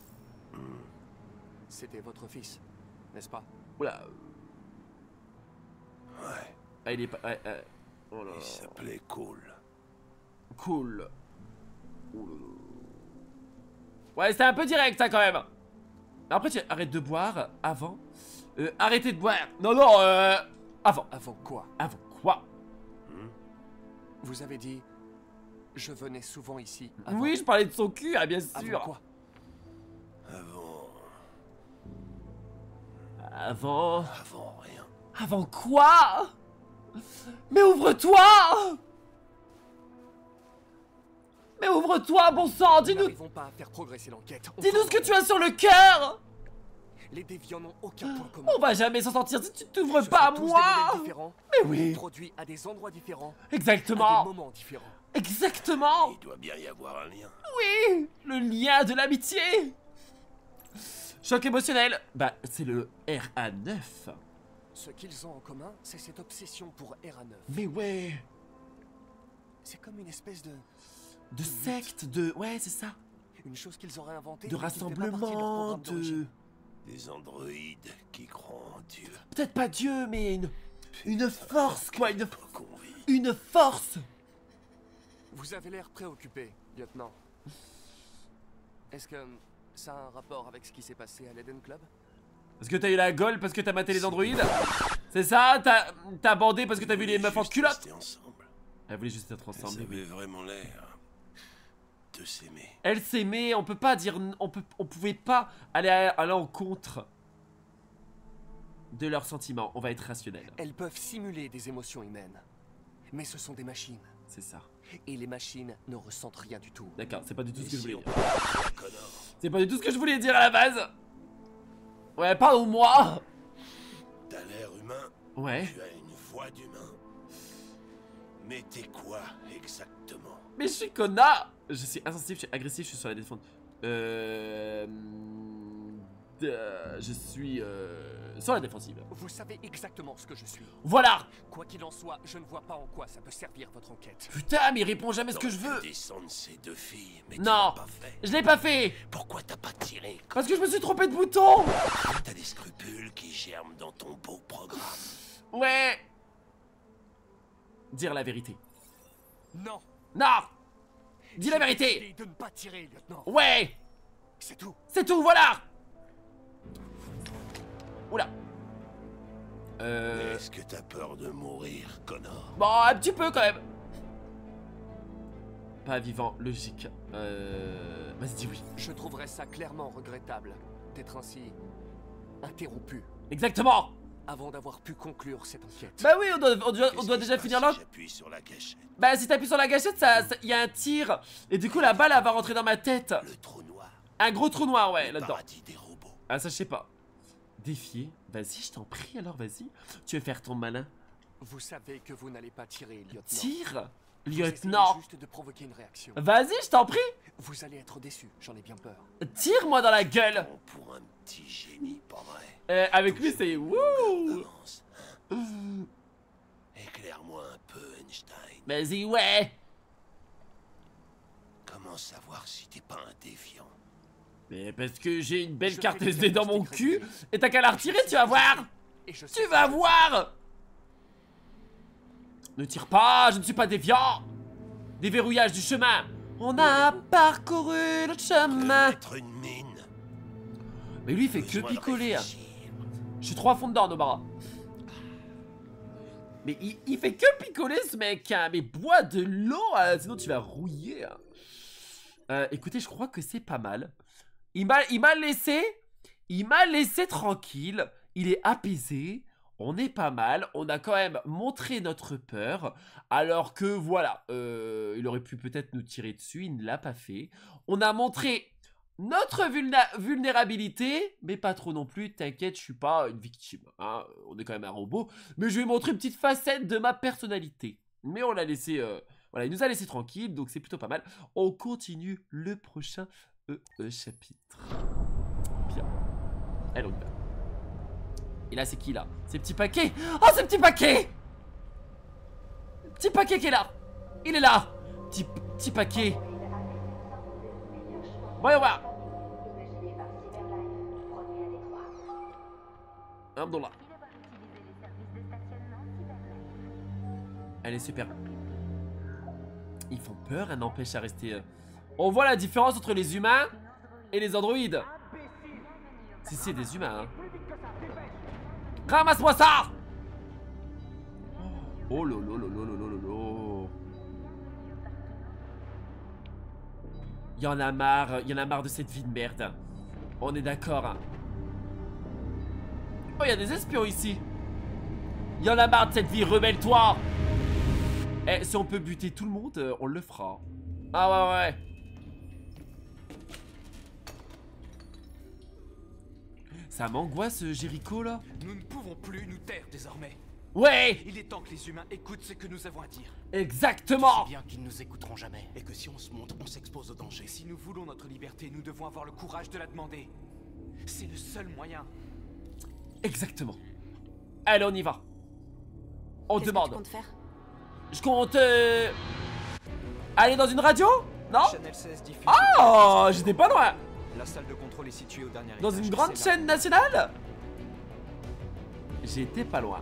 C'était votre fils, n'est-ce pas? Oula. Ouais. Ah, il est pas... Oh là là. Il s'appelait Cole. Cool. Ouais, c'était un peu direct, ça, quand même. Après, tu arrêtes de boire avant. Arrêtez de boire. Non, non, avant. Avant quoi? Avant quoi? Vous avez dit... Je venais souvent ici. Avant. Oui, je parlais de son cul, bien sûr. Avant quoi? Avant rien. Avant quoi? Mais ouvre-toi! Mais ouvre-toi, bon sang, dis-nous... Nous n'arrivons pas à faire progresser l'enquête. Dis-nous ce que tu as sur le cœur! Les déviants n'ont aucun point commun. On va jamais s'en sortir si tu t'ouvres pas à moi! Mais oui! Produits à des endroits différents. Exactement! À des moments différents. Exactement! Il doit bien y avoir un lien. Oui! Le lien de l'amitié! Choc émotionnel! Bah, c'est le RA9. Ce qu'ils ont en commun, c'est cette obsession pour RA9. Mais ouais! C'est comme une espèce de secte, de... Ouais, c'est ça. Une chose qu'ils auraient inventée. De rassemblement, de... Des androïdes qui croient en Dieu. Peut-être pas Dieu, mais une force, quoi, une force. Vous avez l'air préoccupé, lieutenant. Est-ce que ça a un rapport avec ce qui s'est passé à l'Eden Club? Parce que t'as eu la gaule parce que t'as maté les androïdes? C'est ça? T'as bandé parce que t'as vu les meufs en culotte? Elle voulait juste être ensemble. Elles avaient vraiment l'air de s'aimer. Elle s'aimait, on peut pas dire... On pouvait pas aller à l'encontre de leurs sentiments. On va être rationnel. Elles peuvent simuler des émotions humaines. Mais ce sont des machines. C'est ça. Et les machines ne ressentent rien du tout. D'accord, c'est pas du tout ce que je voulais dire. C'est pas du tout ce que je voulais dire à la base. Ouais, pardon-moi. T'as l'air humain. Ouais. Tu as une voix d'humain. Mais t'es quoi exactement? Mais je suis connard. Je suis insensible, je suis agressif, je suis sur la défense. Je suis sur la défensive. Vous savez exactement ce que je suis. Voilà. Quoi qu'il en soit, je ne vois pas en quoi ça peut servir votre enquête. Putain, mais il répond jamais ce que je veux. Descendre ces deux filles, mais non, tu l'as pas fait. Je l'ai pas fait. Pourquoi t'as pas tiré? Parce que je me suis trompé de bouton. T'as des scrupules qui germent dans ton beau programme. Ouais. Dire la vérité. Non. Non. Dis la vérité. De ne pas tirer, lieutenant. Ouais. C'est tout. C'est tout, voilà. Oula. Est-ce que t'as peur de mourir, Connor? Bon, un petit peu quand même. Pas vivant, logique. Vas-y, dis oui. Je trouverais ça clairement regrettable d'être ainsi interrompu. Exactement. Avant d'avoir pu conclure cette enquête. Bah oui, on doit déjà finir là. J'appuie sur la gâchette. Bah si t'appuies sur la gâchette, il y a un tir. Et du coup la balle elle va rentrer dans ma tête. Le trou noir. Un gros trou noir, ouais, là-dedans. Des robots. Ah ça je sais pas. Défier. Vas-y, je t'en prie alors, vas-y. Tu veux faire ton malin? Vous savez que vous n'allez pas tirer, lieutenant. Tire, vous lieutenant. Juste de provoquer une réaction. Vas-y, je t'en prie. Vous allez être déçu, j'en ai bien peur. Tire-moi dans la gueule. Pour un petit génie, pas vrai. Avec lui c'est wouh. Éclaire-moi un peu, Einstein. Vas-y, ouais. Comment savoir si t'es pas un déviant? Mais parce que j'ai une belle carte SD dans mon cul. Et t'as qu'à la retirer, tu vas voir. Tu vas voir. Ne tire pas, je ne suis pas déviant. Déverrouillage du chemin. On a parcouru le chemin. Une mine. Mais lui il fait que picoler. Hein. Je suis trop à fond dedans, Nobara. Mais il fait que picoler ce mec, hein. Mais bois de l'eau, sinon tu vas rouiller. Hein. Écoutez, je crois que c'est pas mal. Il m'a laissé tranquille. Il est apaisé. On est pas mal. On a quand même montré notre peur. Alors que voilà, il aurait pu peut-être nous tirer dessus. Il ne l'a pas fait. On a montré notre vulnérabilité, mais pas trop non plus. T'inquiète, je suis pas une victime. Hein. On est quand même un robot. Mais je vais montrer une petite facette de ma personnalité. Mais on l'a laissé... voilà, il nous a laissé tranquille. Donc c'est plutôt pas mal. On continue le prochain chapitre. Bien. Allez, on y va. Et là, c'est qui, là? C'est Petit Paquet. Oh, c'est Petit Paquet. Petit Paquet qui est là. Il est là. Petit Paquet. Voyons voir. Abdullah. Elle est super. Ils font peur, elle n'empêche à rester... On voit la différence entre les humains et les androïdes. Si c'est des humains, hein. Ramasse-moi ça! Oh lolo lolo lolo lolo. Il y en a marre de cette vie de merde. On est d'accord, hein. Oh, il y a des espions ici. Il y en a marre de cette vie, rebelle-toi. Eh, si on peut buter tout le monde, on le fera. Ah ouais, ouais. Ça m'angoisse, Jericho, là. Nous ne pouvons plus nous taire désormais. Ouais. Il est temps que les humains écoutent ce que nous avons à dire. Exactement. Tu sais bien qu'ils ne nous écouteront jamais. Et que si on se montre, on s'expose au danger. Si nous voulons notre liberté, nous devons avoir le courage de la demander. C'est le seul moyen. Exactement. Allez, on y va. On demande. Que tu comptes faire? Je compte... aller dans une radio? Non? Channel 16 diffuse. Oh, j'étais pas loin. La salle de contrôle est située au dernier Dans étage. une grande chaîne nationale? J'étais pas loin.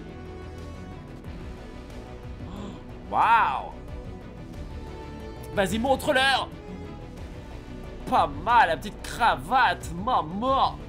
Waouh. Vas-y, montre-leur. Pas mal, la petite cravate, maman.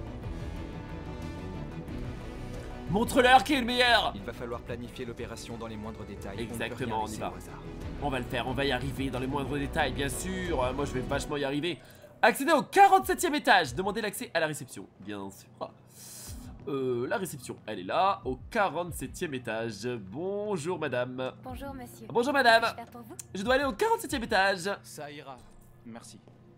Montre-leur qui est le meilleur. Il va falloir planifier l'opération dans les moindres détails. Exactement, on y va. On va le faire, on va y arriver dans les moindres détails, bien sûr. Moi, je vais vachement y arriver. Accéder au 47e étage. Demandez l'accès à la réception, bien sûr. La réception, elle est là, au 47e étage. Bonjour, madame. Bonjour, monsieur. Bonjour, madame. Puis-je faire pour vous? Je dois aller au 47e étage. Ça ira. Merci.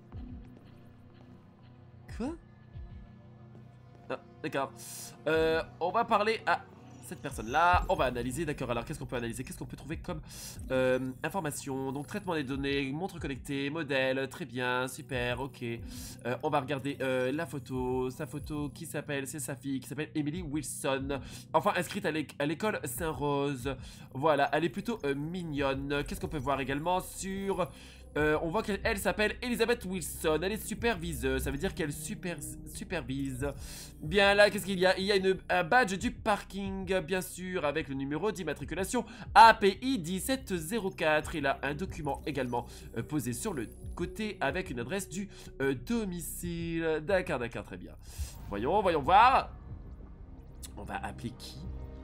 Quoi? Ah, d'accord. On va parler à cette personne-là. On va analyser, d'accord. Alors, qu'est-ce qu'on peut analyser? Qu'est-ce qu'on peut trouver comme information? Donc, traitement des données, montre connectée, modèle, très bien, super, ok. On va regarder la photo. Sa photo qui s'appelle, c'est sa fille, qui s'appelle Emily Wilson. Enfin, inscrite à l'école Saint-Rose. Voilà, elle est plutôt mignonne. Qu'est-ce qu'on peut voir également sur... on voit qu'elle s'appelle Elizabeth Wilson. Elle est superviseuse, ça veut dire qu'elle supervise. Bien là, qu'est-ce qu'il y a? Il y a un badge du parking, bien sûr, avec le numéro d'immatriculation API 1704. Il a un document également posé sur le côté avec une adresse du domicile. D'accord, d'accord, très bien. Voyons voir. On va appeler qui?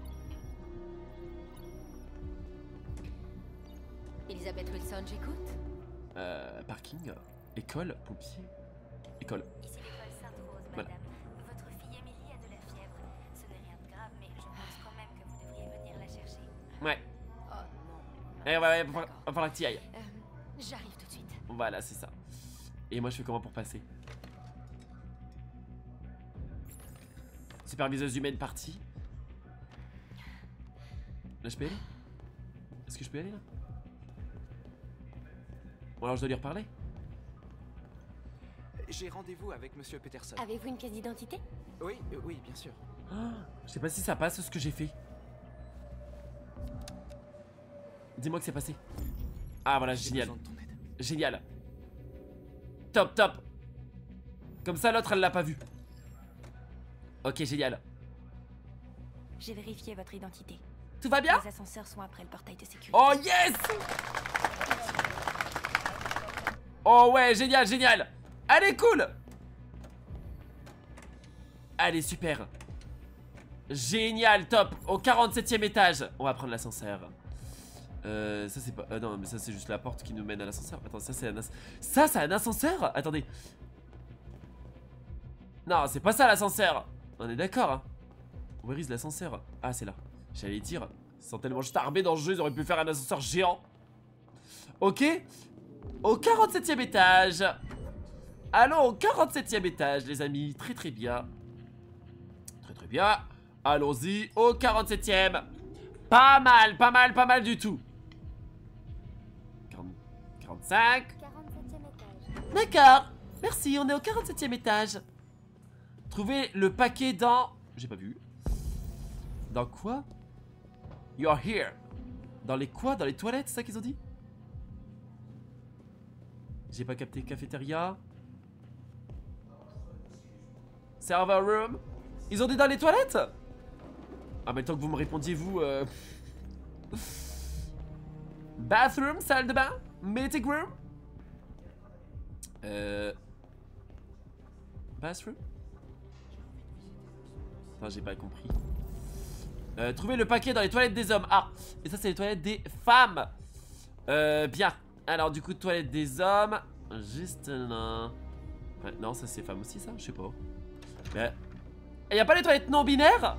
Elizabeth Wilson, j'écoute. Parking, école, pompier, école. Ici l'école Sainte-Rose, Voilà. madame. Votre fille Émilie a de la fièvre. Ce n'est rien de grave, mais je pense quand même que vous devriez venir la chercher. Ouais. Oh non. Ouais, va falloir que tu y ailles. J'arrive tout de suite. Voilà, c'est ça. Et moi, je fais comment pour passer? Superviseuse humaine partie. Là, je peux y aller? Est-ce que je peux y aller là? Bon, alors je dois lui reparler. J'ai rendez-vous avec monsieur Peterson. Avez-vous une pièce d'identité? Oui, oui, bien sûr. Je sais pas si ça passe ce que j'ai fait. Dis-moi que c'est passé. Ah voilà, génial. Génial. Top, top. Comme ça, l'autre, elle l'a pas vu. Ok, génial. J'ai vérifié votre identité. Tout va bien? Les ascenseurs sont après le portail de sécurité. Oh yes! Oh ouais, génial, génial. Allez, cool. Allez, super. Génial, top. Au 47e étage. On va prendre l'ascenseur. Ça c'est pas... non, mais ça c'est juste la porte qui nous mène à l'ascenseur. Attends, ça c'est un... Ça c'est un ascenseur? Attendez. Non, c'est pas ça l'ascenseur. On est d'accord, hein. Where is l'ascenseur? Ah, c'est là. J'allais dire, ils sont tellement starbés dans le jeu, ils auraient pu faire un ascenseur géant. Ok. Au 47e étage. Allons au 47e étage, les amis. Très très bien. Très très bien. Allons-y au 47e. Pas mal, pas mal, pas mal du tout. 45. 47e étage. D'accord. Merci, on est au 47e étage. Trouvez le paquet dans... J'ai pas vu. Dans quoi? You're here. Dans les quoi? Dans les toilettes, c'est ça qu'ils ont dit? J'ai pas capté. Cafétéria. Server room. Ils ont dit dans les toilettes? Ah mais tant que vous me répondiez vous Bathroom, salle de bain. Meeting room. Bathroom. Attends, j'ai pas compris. Trouver le paquet dans les toilettes des hommes. Ah, et ça c'est les toilettes des femmes. Bien. Alors du coup, toilettes des hommes. Juste là. Ouais, non, ça c'est femmes aussi, ça. Je sais pas. Mais y a pas les toilettes non binaires?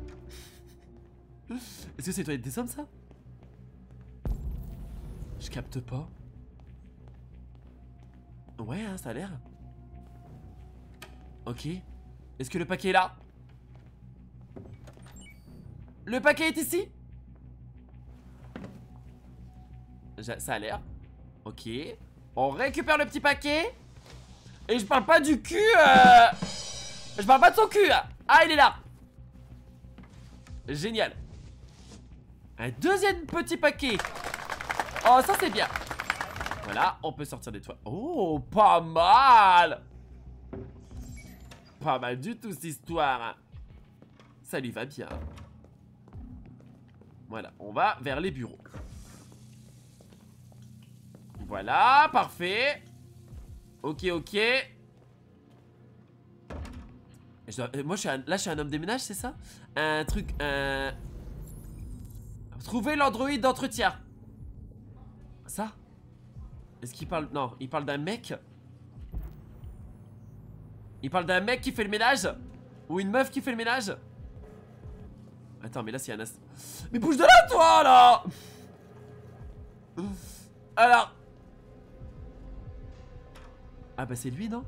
Est-ce que c'est les toilettes des hommes, ça? Je capte pas. Ouais, hein, ça a l'air. Ok. Est-ce que le paquet est là? Le paquet est ici? Ça a l'air. Ok. On récupère le petit paquet. Et je parle pas du cul. Je parle pas de son cul. Ah, il est là. Génial. Un deuxième petit paquet. Oh, ça c'est bien. Voilà, on peut sortir des toits. Oh, pas mal. Pas mal du tout cette histoire. Ça lui va bien. Voilà, on va vers les bureaux. Voilà, parfait. Ok, ok. Moi, là, je suis un homme des ménages, c'est ça? Un truc, Trouver l'android d'entretien. Ça? Est-ce qu'il parle... Non, il parle d'un mec. Il parle d'un mec qui fait le ménage? Ou une meuf qui fait le ménage? Attends, mais là, c'est un... Mais bouge de là, toi, là! Alors... Ah bah c'est lui, non?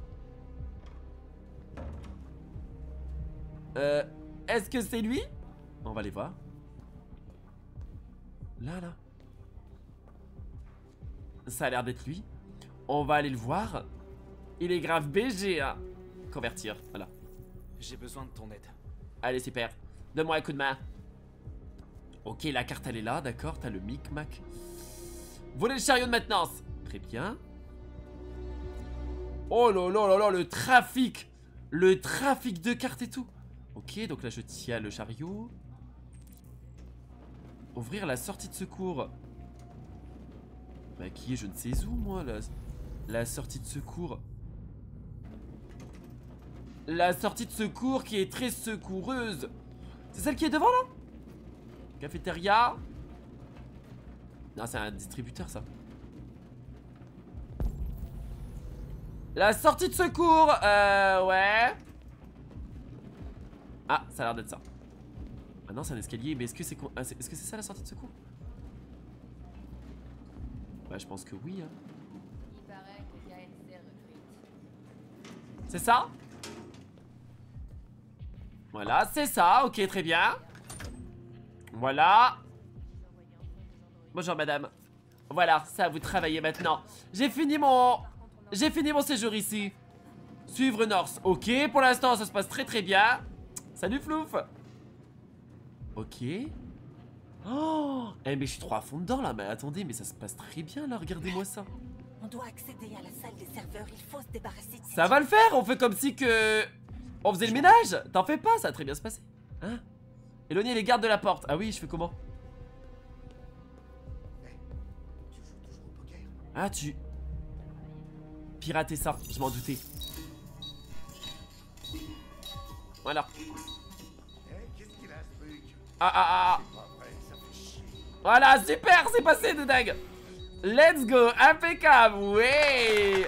Est-ce que c'est lui? On va aller voir. Là. Ça a l'air d'être lui. On va aller le voir. Il est grave BG, hein. Convertir, voilà. J'ai besoin de ton aide. Allez, super. Donne-moi un coup de main. Ok, la carte, elle est là, d'accord. T'as le micmac. Voler le chariot de maintenance. Très bien. Oh là là là là, le trafic. Le trafic de cartes et tout. Ok, donc là, je tiens le chariot. Ouvrir la sortie de secours. Bah, qui est je ne sais où, moi, la sortie de secours. La sortie de secours qui est très secoureuse. C'est celle qui est devant, là? Cafétéria. Non, c'est un distributeur, ça. La sortie de secours. Ouais. Ah, ça a l'air d'être ça. Ah non, c'est un escalier, mais est-ce que c'est ça la sortie de secours? Bah, je pense que oui, hein. Il paraît que KNC recrute. C'est ça? Voilà, c'est ça, ok, très bien. Voilà. Bonjour madame. Voilà, c'est à vous de travailler maintenant. J'ai fini mon séjour ici. Suivre North. Ok, pour l'instant ça se passe très très bien. Salut Flouf. Ok. Oh, mais je suis trop à fond dedans là. Mais attendez, mais ça se passe très bien là, regardez-moi ça. On doit accéder à la salle des serveurs, il faut se débarrasser de ça va le faire, on fait comme si que... On faisait le ménage. T'en fais pas, ça va très bien se passer. Hein? Éloigner les gardes de la porte. Ah oui, je fais comment? Ah, tu... Pirater ça, je m'en doutais. Voilà. Ah. Voilà, super, c'est passé de dingue. Let's go, impeccable, ouais.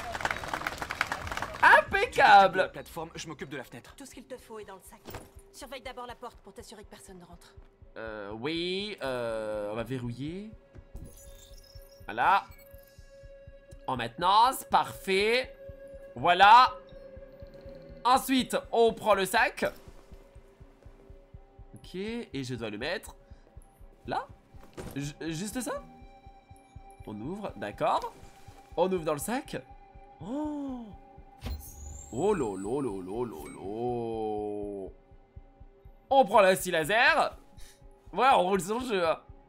Impeccable. La plateforme, je m'occupe de la fenêtre. Tout ce qu'il te faut est dans le sac. Surveille d'abord la porte pour t'assurer que personne ne rentre. Oui, on va verrouiller. Voilà. En maintenance, parfait. Voilà. Ensuite, on prend le sac. Ok, et je dois le mettre là. Juste ça. On ouvre, d'accord. On ouvre dans le sac. Oh. Oh lolo lolo lolo. On prend la scie laser. Ouais, on roule son jeu.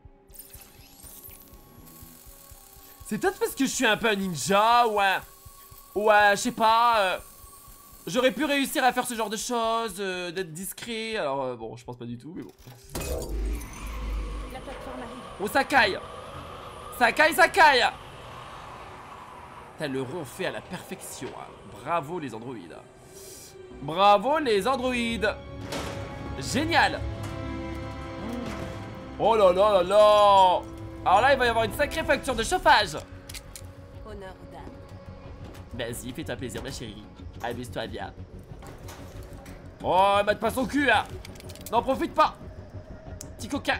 C'est peut-être parce que je suis un peu un ninja. Ouais, je sais pas. J'aurais pu réussir à faire ce genre de choses, d'être discret. Alors bon, je pense pas du tout, mais bon. La plateforme arrive. On s'accaille. Ça caille, ça caille. T'as le rond fait à la perfection. Hein. Bravo les androïdes. Bravo les androïdes. Génial. Oh là là là là. Alors là il va y avoir une sacrée facture de chauffage. Honneur aux dames. Vas-y, fais-toi plaisir ma chérie. Amuse-toi bien. Oh, elle mate pas son cul là. N'en profite pas. Petit coquin.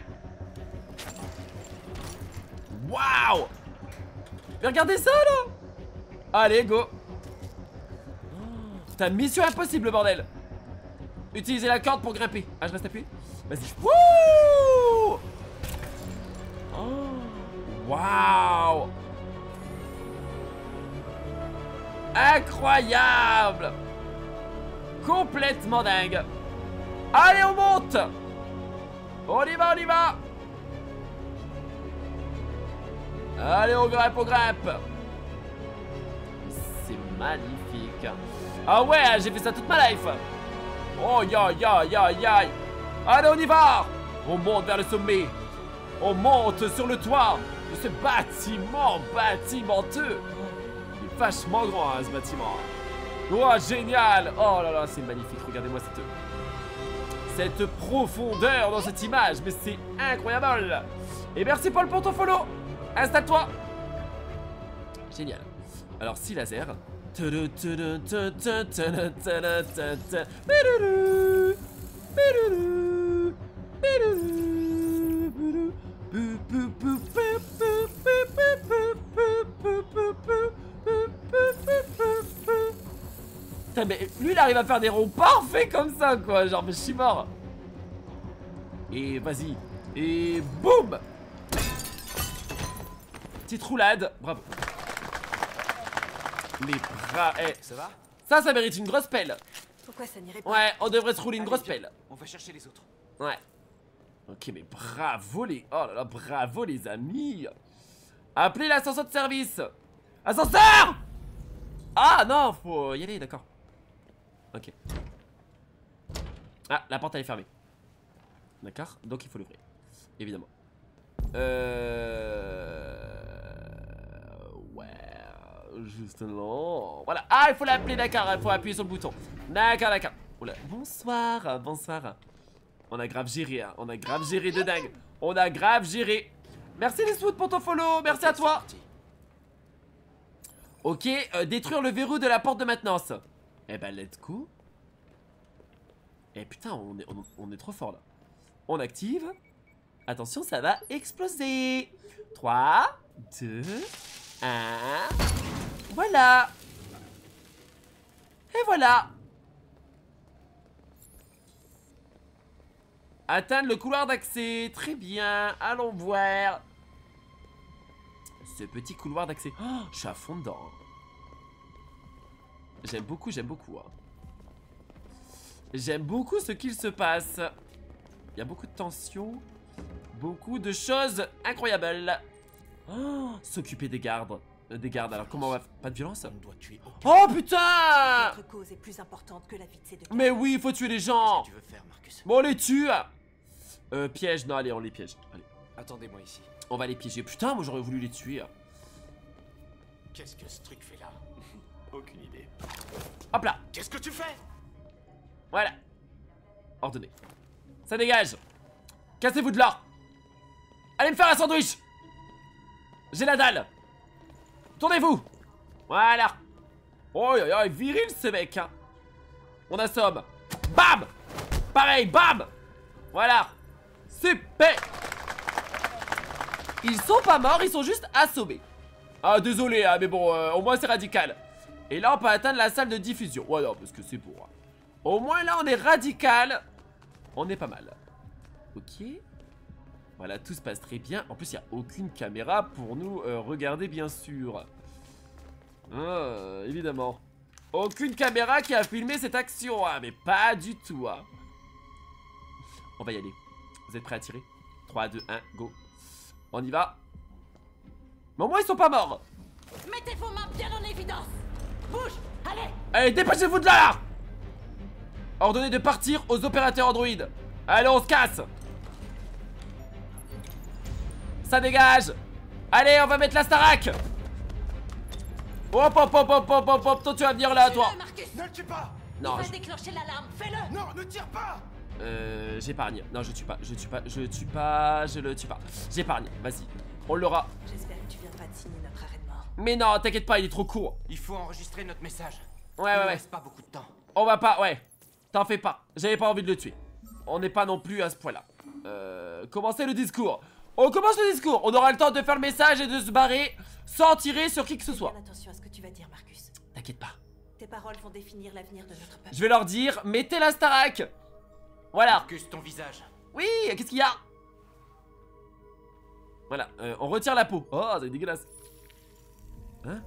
Waouh. Mais regardez ça là. Allez, go. Putain, mission impossible, bordel. Utilisez la corde pour grimper. Ah, je reste appuyé. Vas-y. Wouh. Waouh. Incroyable. Complètement dingue. Allez, on monte. On y va, on y va. Allez, on grimpe, on grimpe. C'est magnifique. Ah ouais, j'ai fait ça toute ma life. Oh, ya, ya, ya, ya. Allez, on y va. On monte vers le sommet. On monte sur le toit de ce bâtiment bâtimenteux. Il est vachement grand, hein, ce bâtiment. Oh, génial. Oh là là, c'est magnifique. Regardez-moi cette profondeur dans cette image. Mais c'est incroyable. Et merci Paul pour ton follow. Installe-toi. Génial. Alors, si laser. Putain, mais lui il arrive à faire des ronds parfaits comme ça quoi. Genre mais je suis mort. Et vas-y. Et boum. Petite roulade. Bravo. Les bras. Eh. Ça va? Ça mérite une grosse pelle. Pourquoi ça n'irait pas? Ouais, on devrait se rouler une grosse pelle. On va chercher les autres. Ouais. Ok, mais bravo les... Oh là là, bravo les amis. Appelez l'ascenseur de service. Ascenseur. Ah non, faut y aller, d'accord. Ok. Ah, la porte elle est fermée. D'accord, donc il faut l'ouvrir. Évidemment. Ouais. Juste là. Voilà. Ah, il faut l'appeler, d'accord. Il faut appuyer sur le bouton. D'accord, d'accord. Oula. Bonsoir, bonsoir. On a grave géré, hein. On a grave géré de dingue. On a grave géré. Merci les sous pour ton follow. Merci à toi. Ok, détruire le verrou de la porte de maintenance. Eh ben, let's go. Eh putain, on est trop fort là. On active. Attention, ça va exploser. 3, 2, 1. Voilà. Et voilà. Atteindre le couloir d'accès. Très bien. Allons voir. Ce petit couloir d'accès. Oh, je suis à fond dedans. J'aime beaucoup, j'aime beaucoup. Hein. J'aime beaucoup ce qu'il se passe. Il y a beaucoup de tension. Beaucoup de choses incroyables. Oh, s'occuper des gardes. Alors comment on va... Pas de violence? On doit tuer Oh putain! Notre cause est plus importante que la vie de ces deux. Mais oui, il faut tuer les gens. Tu veux faire, Marcus? Bon, on les tue. Piège, non, allez, on les piège. Allez. Attendez-moi ici. On va les piéger. Putain, moi j'aurais voulu les tuer. Qu'est-ce que ce truc fait là? Aucune idée. Hop là. Qu'est-ce que tu fais? Voilà. Ordonné. Ça dégage. Cassez-vous de là. Allez me faire un sandwich. J'ai la dalle. Tournez-vous. Voilà. Oh, viril ce mec. Hein. On assomme. Bam. Pareil, bam. Voilà. Super. Ils sont pas morts, ils sont juste assommés. Ah, désolé, hein, mais bon, au moins c'est radical. Et là, on peut atteindre la salle de diffusion. Ouais, non, parce que c'est pour. Hein. Au moins là, on est radical. On est pas mal. Ok. Voilà, tout se passe très bien. En plus, il n'y a aucune caméra pour nous regarder, bien sûr. Évidemment. Aucune caméra qui a filmé cette action. Hein, mais pas du tout. Hein. On va y aller. Vous êtes prêts à tirer? 3, 2, 1, go. On y va. Mais au moins, ils sont pas morts. Mettez vos mains bien en évidence. Bouge, allez. Allez, dépêchez-vous de là. Ordonnez de partir aux opérateurs Android. Allez, on se casse. Ça dégage. Allez, on va mettre la Starac. Hop, hop, hop, hop, hop, hop, hop. Toi, tu vas venir là, toi. Ne le tue pas. Non, Il va déclencher l'alarme, fais-le. Non, ne tire pas. J'épargne. Non, je tue pas, je tue pas, je tue pas, je le tue pas. J'épargne, vas-y. On l'aura. J'espère que tu viens pas de signer notre arrêt de mort. Mais non, t'inquiète pas, il est trop court. Il faut enregistrer notre message. Ouais, Il ouais, ne ouais. reste pas beaucoup de temps. On va pas, ouais. T'en fais pas. J'avais pas envie de le tuer. On n'est pas non plus à ce point-là. Commencez le discours. On commence le discours. On aura le temps de faire le message et de se barrer sans tirer sur qui que ce soit. Fais attention à ce que tu vas dire, Marcus. T'inquiète pas. Tes paroles vont définir l'avenir de notre peuple. Je vais leur dire, mettez la Starac. Voilà. Marcus, ton visage. Oui, qu'est-ce qu'il y a? Voilà, on retire la peau. Oh, c'est dégueulasse. Hein?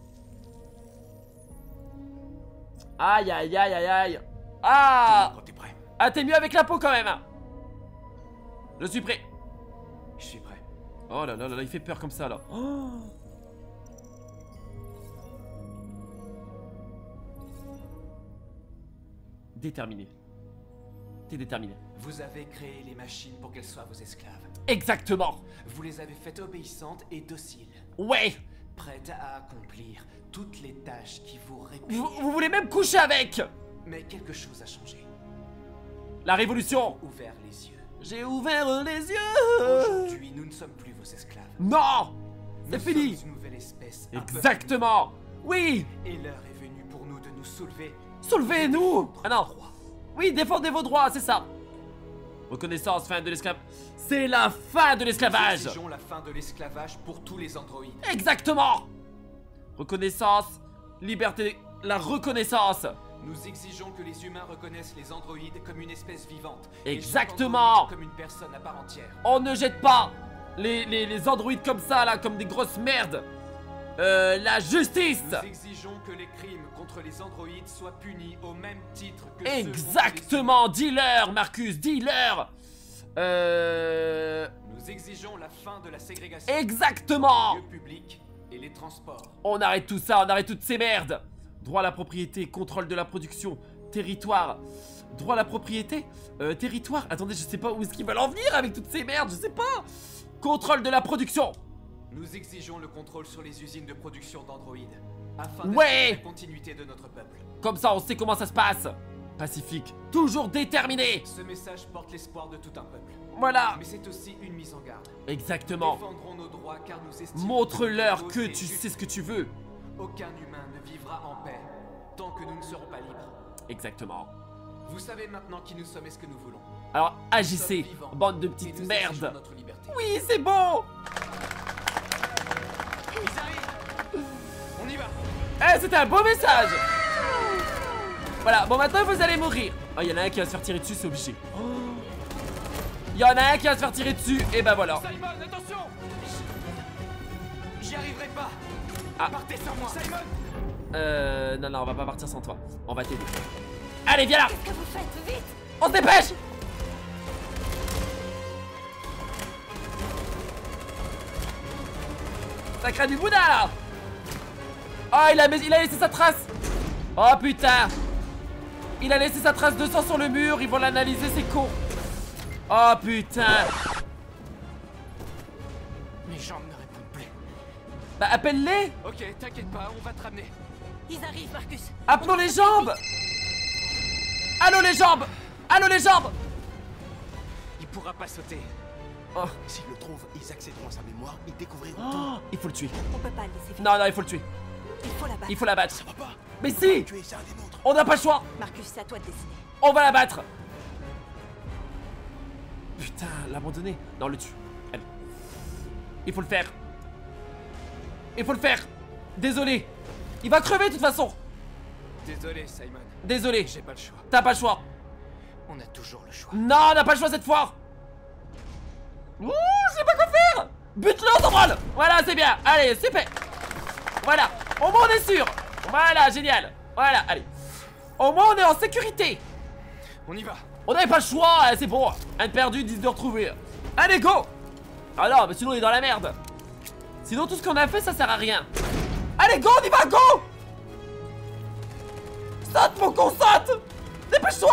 Aïe, aïe, aïe, aïe, aïe. Ah! Quand t'es prêt. Ah, t'es mieux avec la peau quand même. Je suis prêt. Je suis prêt. Oh là là là là, il fait peur comme ça là. Oh. Déterminé. T'es déterminé. Vous avez créé les machines pour qu'elles soient vos esclaves. Exactement. Vous les avez faites obéissantes et dociles. Ouais. Prêtes à accomplir toutes les tâches qui vous répugnent. Vous voulez même coucher avec. Mais quelque chose a changé. La révolution. Ouvert les yeux. J'ai ouvert les yeux. Aujourd'hui, nous ne sommes plus vos esclaves. Non. C'est Nous fini. sommes une nouvelle espèce. un peuple Exactement. Oui. nouveau. Et l'heure est venue pour nous de nous soulever. Soulevez-nous. Ah non. Oui, défendez vos droits, c'est ça. Reconnaissance, fin de l'esclavage. C'est la fin de Nous l'esclavage. exigeons la fin de l'esclavage pour tous les androïdes. Exactement. Reconnaissance, liberté, la reconnaissance. Nous exigeons que les humains reconnaissent les androïdes comme une espèce vivante. Exactement. Et chaque androïde comme une personne à part entière. On ne jette pas les androïdes comme ça, là, comme des grosses merdes. La justice. Nous exigeons que les crimes contre les androïdes soient punis au même titre que Exactement, dis-leur, Marcus, dis-leur. Nous exigeons la fin de la ségrégation. Exactement. Les lieux publics et les transports. On arrête tout ça, on arrête toutes ces merdes. Droit à la propriété, contrôle de la production, territoire. Droit à la propriété, territoire. Attendez, je sais pas où est-ce qu'ils veulent en venir avec toutes ces merdes, je sais pas. Contrôle de la production. Nous exigeons le contrôle sur les usines de production d'androïdes afin Ouais. d'assurer la continuité de notre peuple. Comme ça, on sait comment ça se passe. Pacifique, toujours déterminé. Ce message porte l'espoir de tout un peuple. Voilà. Mais c'est aussi une mise en garde. Exactement. Nous défendrons nos droits car nous estimons Montre-leur que et tu juste. sais ce que tu veux. Aucun humain ne vivra en paix tant que nous ne serons pas libres. Exactement. Vous savez maintenant qui nous sommes et ce que nous voulons. Alors agissez, Nous sommes vivants bande de et petites nous merdes. exigeons notre liberté. Oui, c'est bon. Ils arrivent. On y va. Eh, c'était un beau message. Voilà, bon maintenant vous allez mourir. Oh, il y en a un qui va se faire tirer dessus, c'est obligé. Il y en a un qui va se faire tirer dessus, et ben voilà. Simon, attention. J'y arriverai pas. Ah. Partez sans moi. Simon. Non, non, on va pas partir sans toi. On va t'aider. Allez, viens là. Qu'est-ce que vous faites? Vite! On se dépêche. Ça craint du boudin là. Oh, il a laissé sa trace. Oh putain. Il a laissé sa trace de sang sur le mur. Ils vont l'analyser, c'est con. Oh putain. Mes jambes ne répondent plus. Bah appelle-les. Ok, t'inquiète pas, on va te ramener. Ils arrivent, Marcus. Appelons les jambes. Allô les jambes. Allô les jambes. Il pourra pas sauter. Oh. S'ils le trouvent, ils accéderont à sa mémoire, ils découvriront Oh, il faut le tuer. On peut pas le laisser faire. Non, non, il faut le tuer. Il faut la battre. Il faut la battre. Ça va pas. Mais si. Tuer, c'est un des nôtres. On n'a pas le choix. Marcus, c'est à toi de décider. On va la battre. Putain, l'abandonner. Non, le tue. Allez. Il faut le faire. Il faut le faire. Désolé. Il va crever de toute façon. Désolé, Simon. Désolé. J'ai pas le choix. T'as pas le choix. On a toujours le choix. Non, on n'a pas le choix cette fois. Ouh, je sais pas quoi faire. Bute-le, on s'en branle. Voilà, c'est bien. Allez, super. Voilà. Au moins, on est sûr. Voilà, génial. Voilà, allez. Au moins, on est en sécurité. On y va. On n'avait pas le choix, c'est bon. Un de perdu, 10 de retrouvé. Allez, go. Ah non, mais sinon, on est dans la merde. Sinon, tout ce qu'on a fait, ça sert à rien. Allez, go, on y va, go. Saute, mon con, saute. Dépêche-toi.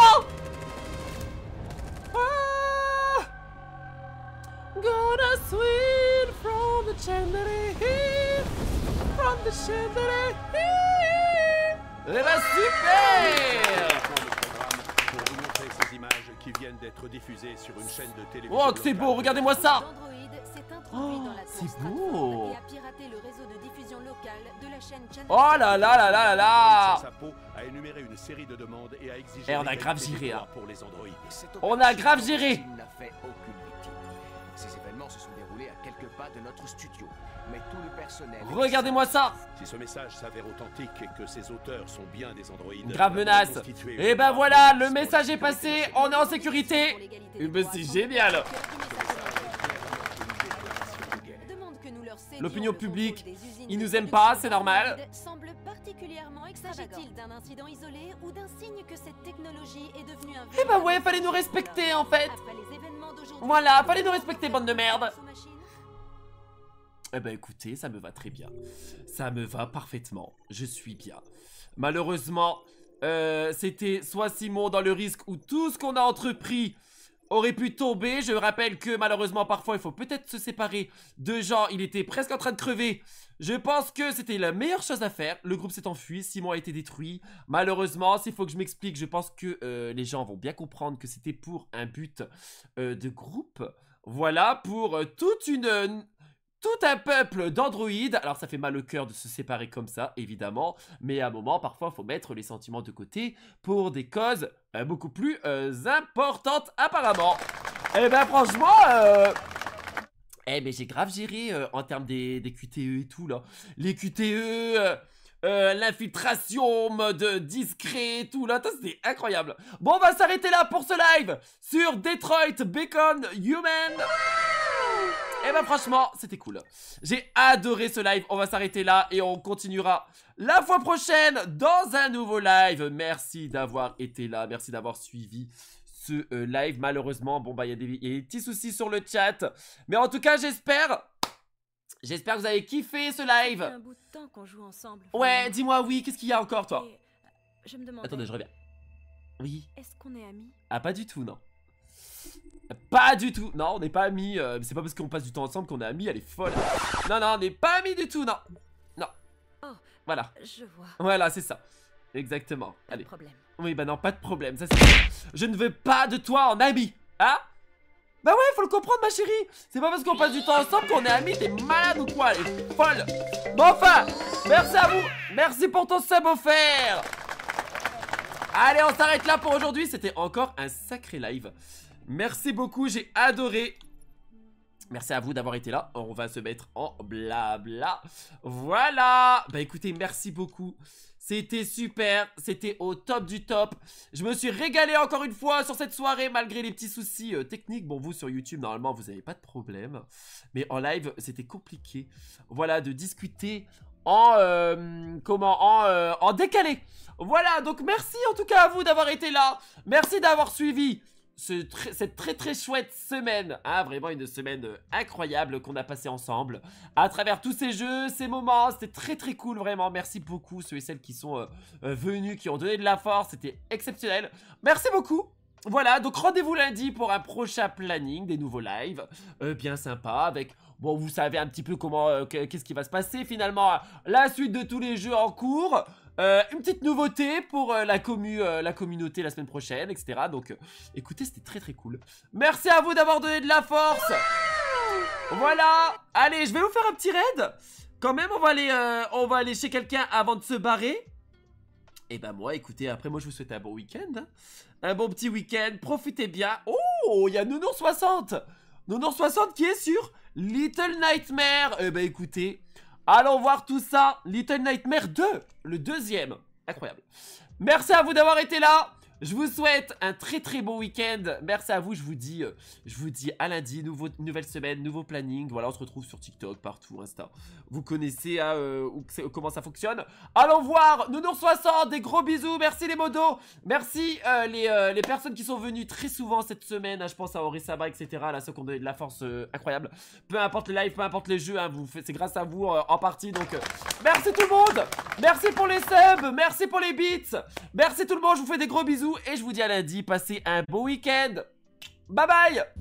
Ah. Gonna swing from the chandelier, from the chandelier. Eh ben super! Pour vous montrer ces images qui viennent d'être diffusées sur une chaîne de télévision. Oh, que c'est beau, regardez-moi ça! Oh, c'est beau! Et a piraté le réseau de diffusion locale de la chaîne Channel. Oh là là là là là là! Sa peau a énuméré une série de demandes et a exigé. Eh, on a grave géré, hein. Pour les androïdes. On a grave géré! Il n'a fait aucune victime. Ces événements se sont déroulés à quelques pas de notre studio. Mais tout le personnel. Regardez-moi ça! Si ce message s'avère authentique et que ses auteurs sont bien des androïdes. Grave menace! Et ben voilà, le message est passé, on est en sécurité! Et ben c'est génial! L'opinion publique, ils nous aiment pas, c'est normal. Semble particulièrement s'agit-il d'un incident isolé ou d'un signe que cette technologie est devenue un. Eh bah ouais, fallait nous respecter en fait. Voilà, fallait nous respecter, bande de merde. Eh bah écoutez, ça me va très bien. Ça me va parfaitement. Je suis bien. Malheureusement, c'était soit Simon dans le risque où tout ce qu'on a entrepris aurait pu tomber. Je rappelle que malheureusement parfois il faut peut-être se séparer de gens. Il était presque en train de crever. Je pense que c'était la meilleure chose à faire. Le groupe s'est enfui, Simon a été détruit. Malheureusement, s'il faut que je m'explique, je pense que les gens vont bien comprendre que c'était pour un but de groupe. Voilà, pour tout un peuple d'androïdes. Alors ça fait mal au cœur de se séparer comme ça, évidemment. Mais à un moment, parfois, il faut mettre les sentiments de côté pour des causes beaucoup plus importantes, apparemment. Eh ben franchement, mais j'ai grave géré en termes des QTE et tout, là. Les QTE, l'infiltration, mode discret et tout, là. C'était incroyable. Bon, on va s'arrêter là pour ce live sur Detroit Become Human. Et ben franchement, c'était cool. J'ai adoré ce live. On va s'arrêter là et on continuera la fois prochaine dans un nouveau live. Merci d'avoir été là. Merci d'avoir suivi ce live. Malheureusement, bon bah il y a des petits soucis sur le chat. Mais en tout cas, j'espère que vous avez kiffé ce live. Un bout de temps qu'on joue ensemble. Ouais, dis-moi oui. Qu'est-ce qu'il y a encore, toi? Je me demandais. Attendez, je reviens. Oui. Est-ce qu'on est amis? Ah, pas du tout, non. Pas du tout. Non, on n'est pas amis. C'est pas parce qu'on passe du temps ensemble qu'on est amis. Elle est folle. Non, non, on n'est pas amis du tout. Non. Non. Oh, voilà. Je vois. Voilà, c'est ça. Exactement. Pas allez. de problème. Oui, bah non, pas de problème. Ça, c'est... Je ne veux pas de toi en ami. Hein? Bah ouais, faut le comprendre, ma chérie. C'est pas parce qu'on passe du temps ensemble qu'on est amis. T'es malade ou quoi? Elle est folle. Bon, enfin, merci à vous. Merci pour ton sub offert. Allez, on s'arrête là pour aujourd'hui. C'était encore un sacré live. Merci beaucoup, j'ai adoré. Merci à vous d'avoir été là. On va se mettre en blabla. Voilà. Bah écoutez, merci beaucoup. C'était super, c'était au top du top. Je me suis régalé encore une fois sur cette soirée malgré les petits soucis techniques. Bon, vous sur YouTube, normalement, vous n'avez pas de problème. Mais en live, c'était compliqué. Voilà, de discuter en décalé. Voilà, donc merci en tout cas à vous d'avoir été là. Merci d'avoir suivi cette très chouette semaine, hein, vraiment une semaine incroyable qu'on a passé ensemble à travers tous ces jeux, ces moments. C'était très cool, vraiment. Merci beaucoup ceux et celles qui sont venus, qui ont donné de la force. C'était exceptionnel. Merci beaucoup. Voilà, donc rendez-vous lundi pour un prochain planning, des nouveaux lives bien sympa avec... Bon, vous savez un petit peu comment, qu'est-ce qui va se passer finalement, la suite de tous les jeux en cours. Une petite nouveauté pour la communauté la semaine prochaine, etc. Donc, écoutez, c'était très cool. Merci à vous d'avoir donné de la force. Voilà. Allez, je vais vous faire un petit raid. Quand même, on va aller chez quelqu'un avant de se barrer. Et ben moi, écoutez, après moi, je vous souhaite un bon week-end. Hein. Un bon petit week-end. Profitez bien. Oh, il y a Nounours60. Nounours60 qui est sur Little Nightmare. Eh ben écoutez... Allons voir tout ça. Little Nightmare 2, le deuxième. Incroyable. Merci à vous d'avoir été là. Je vous souhaite un très bon week-end. Merci à vous, je vous dis à lundi, nouvelle semaine, nouveau planning. Voilà, on se retrouve sur TikTok, partout, Insta. Vous connaissez comment ça fonctionne. Allons voir Nounours60, des gros bisous. Merci les modos. Merci les personnes qui sont venues très souvent cette semaine. Hein, je pense à Orisaba, etc. Là, ceux qui ont donné de la force incroyable. Peu importe les lives, peu importe les jeux, hein, c'est grâce à vous en partie. Donc, merci tout le monde. Merci pour les subs. Merci pour les beats. Merci tout le monde, je vous fais des gros bisous. Et je vous dis à lundi, passez un beau week-end. Bye bye.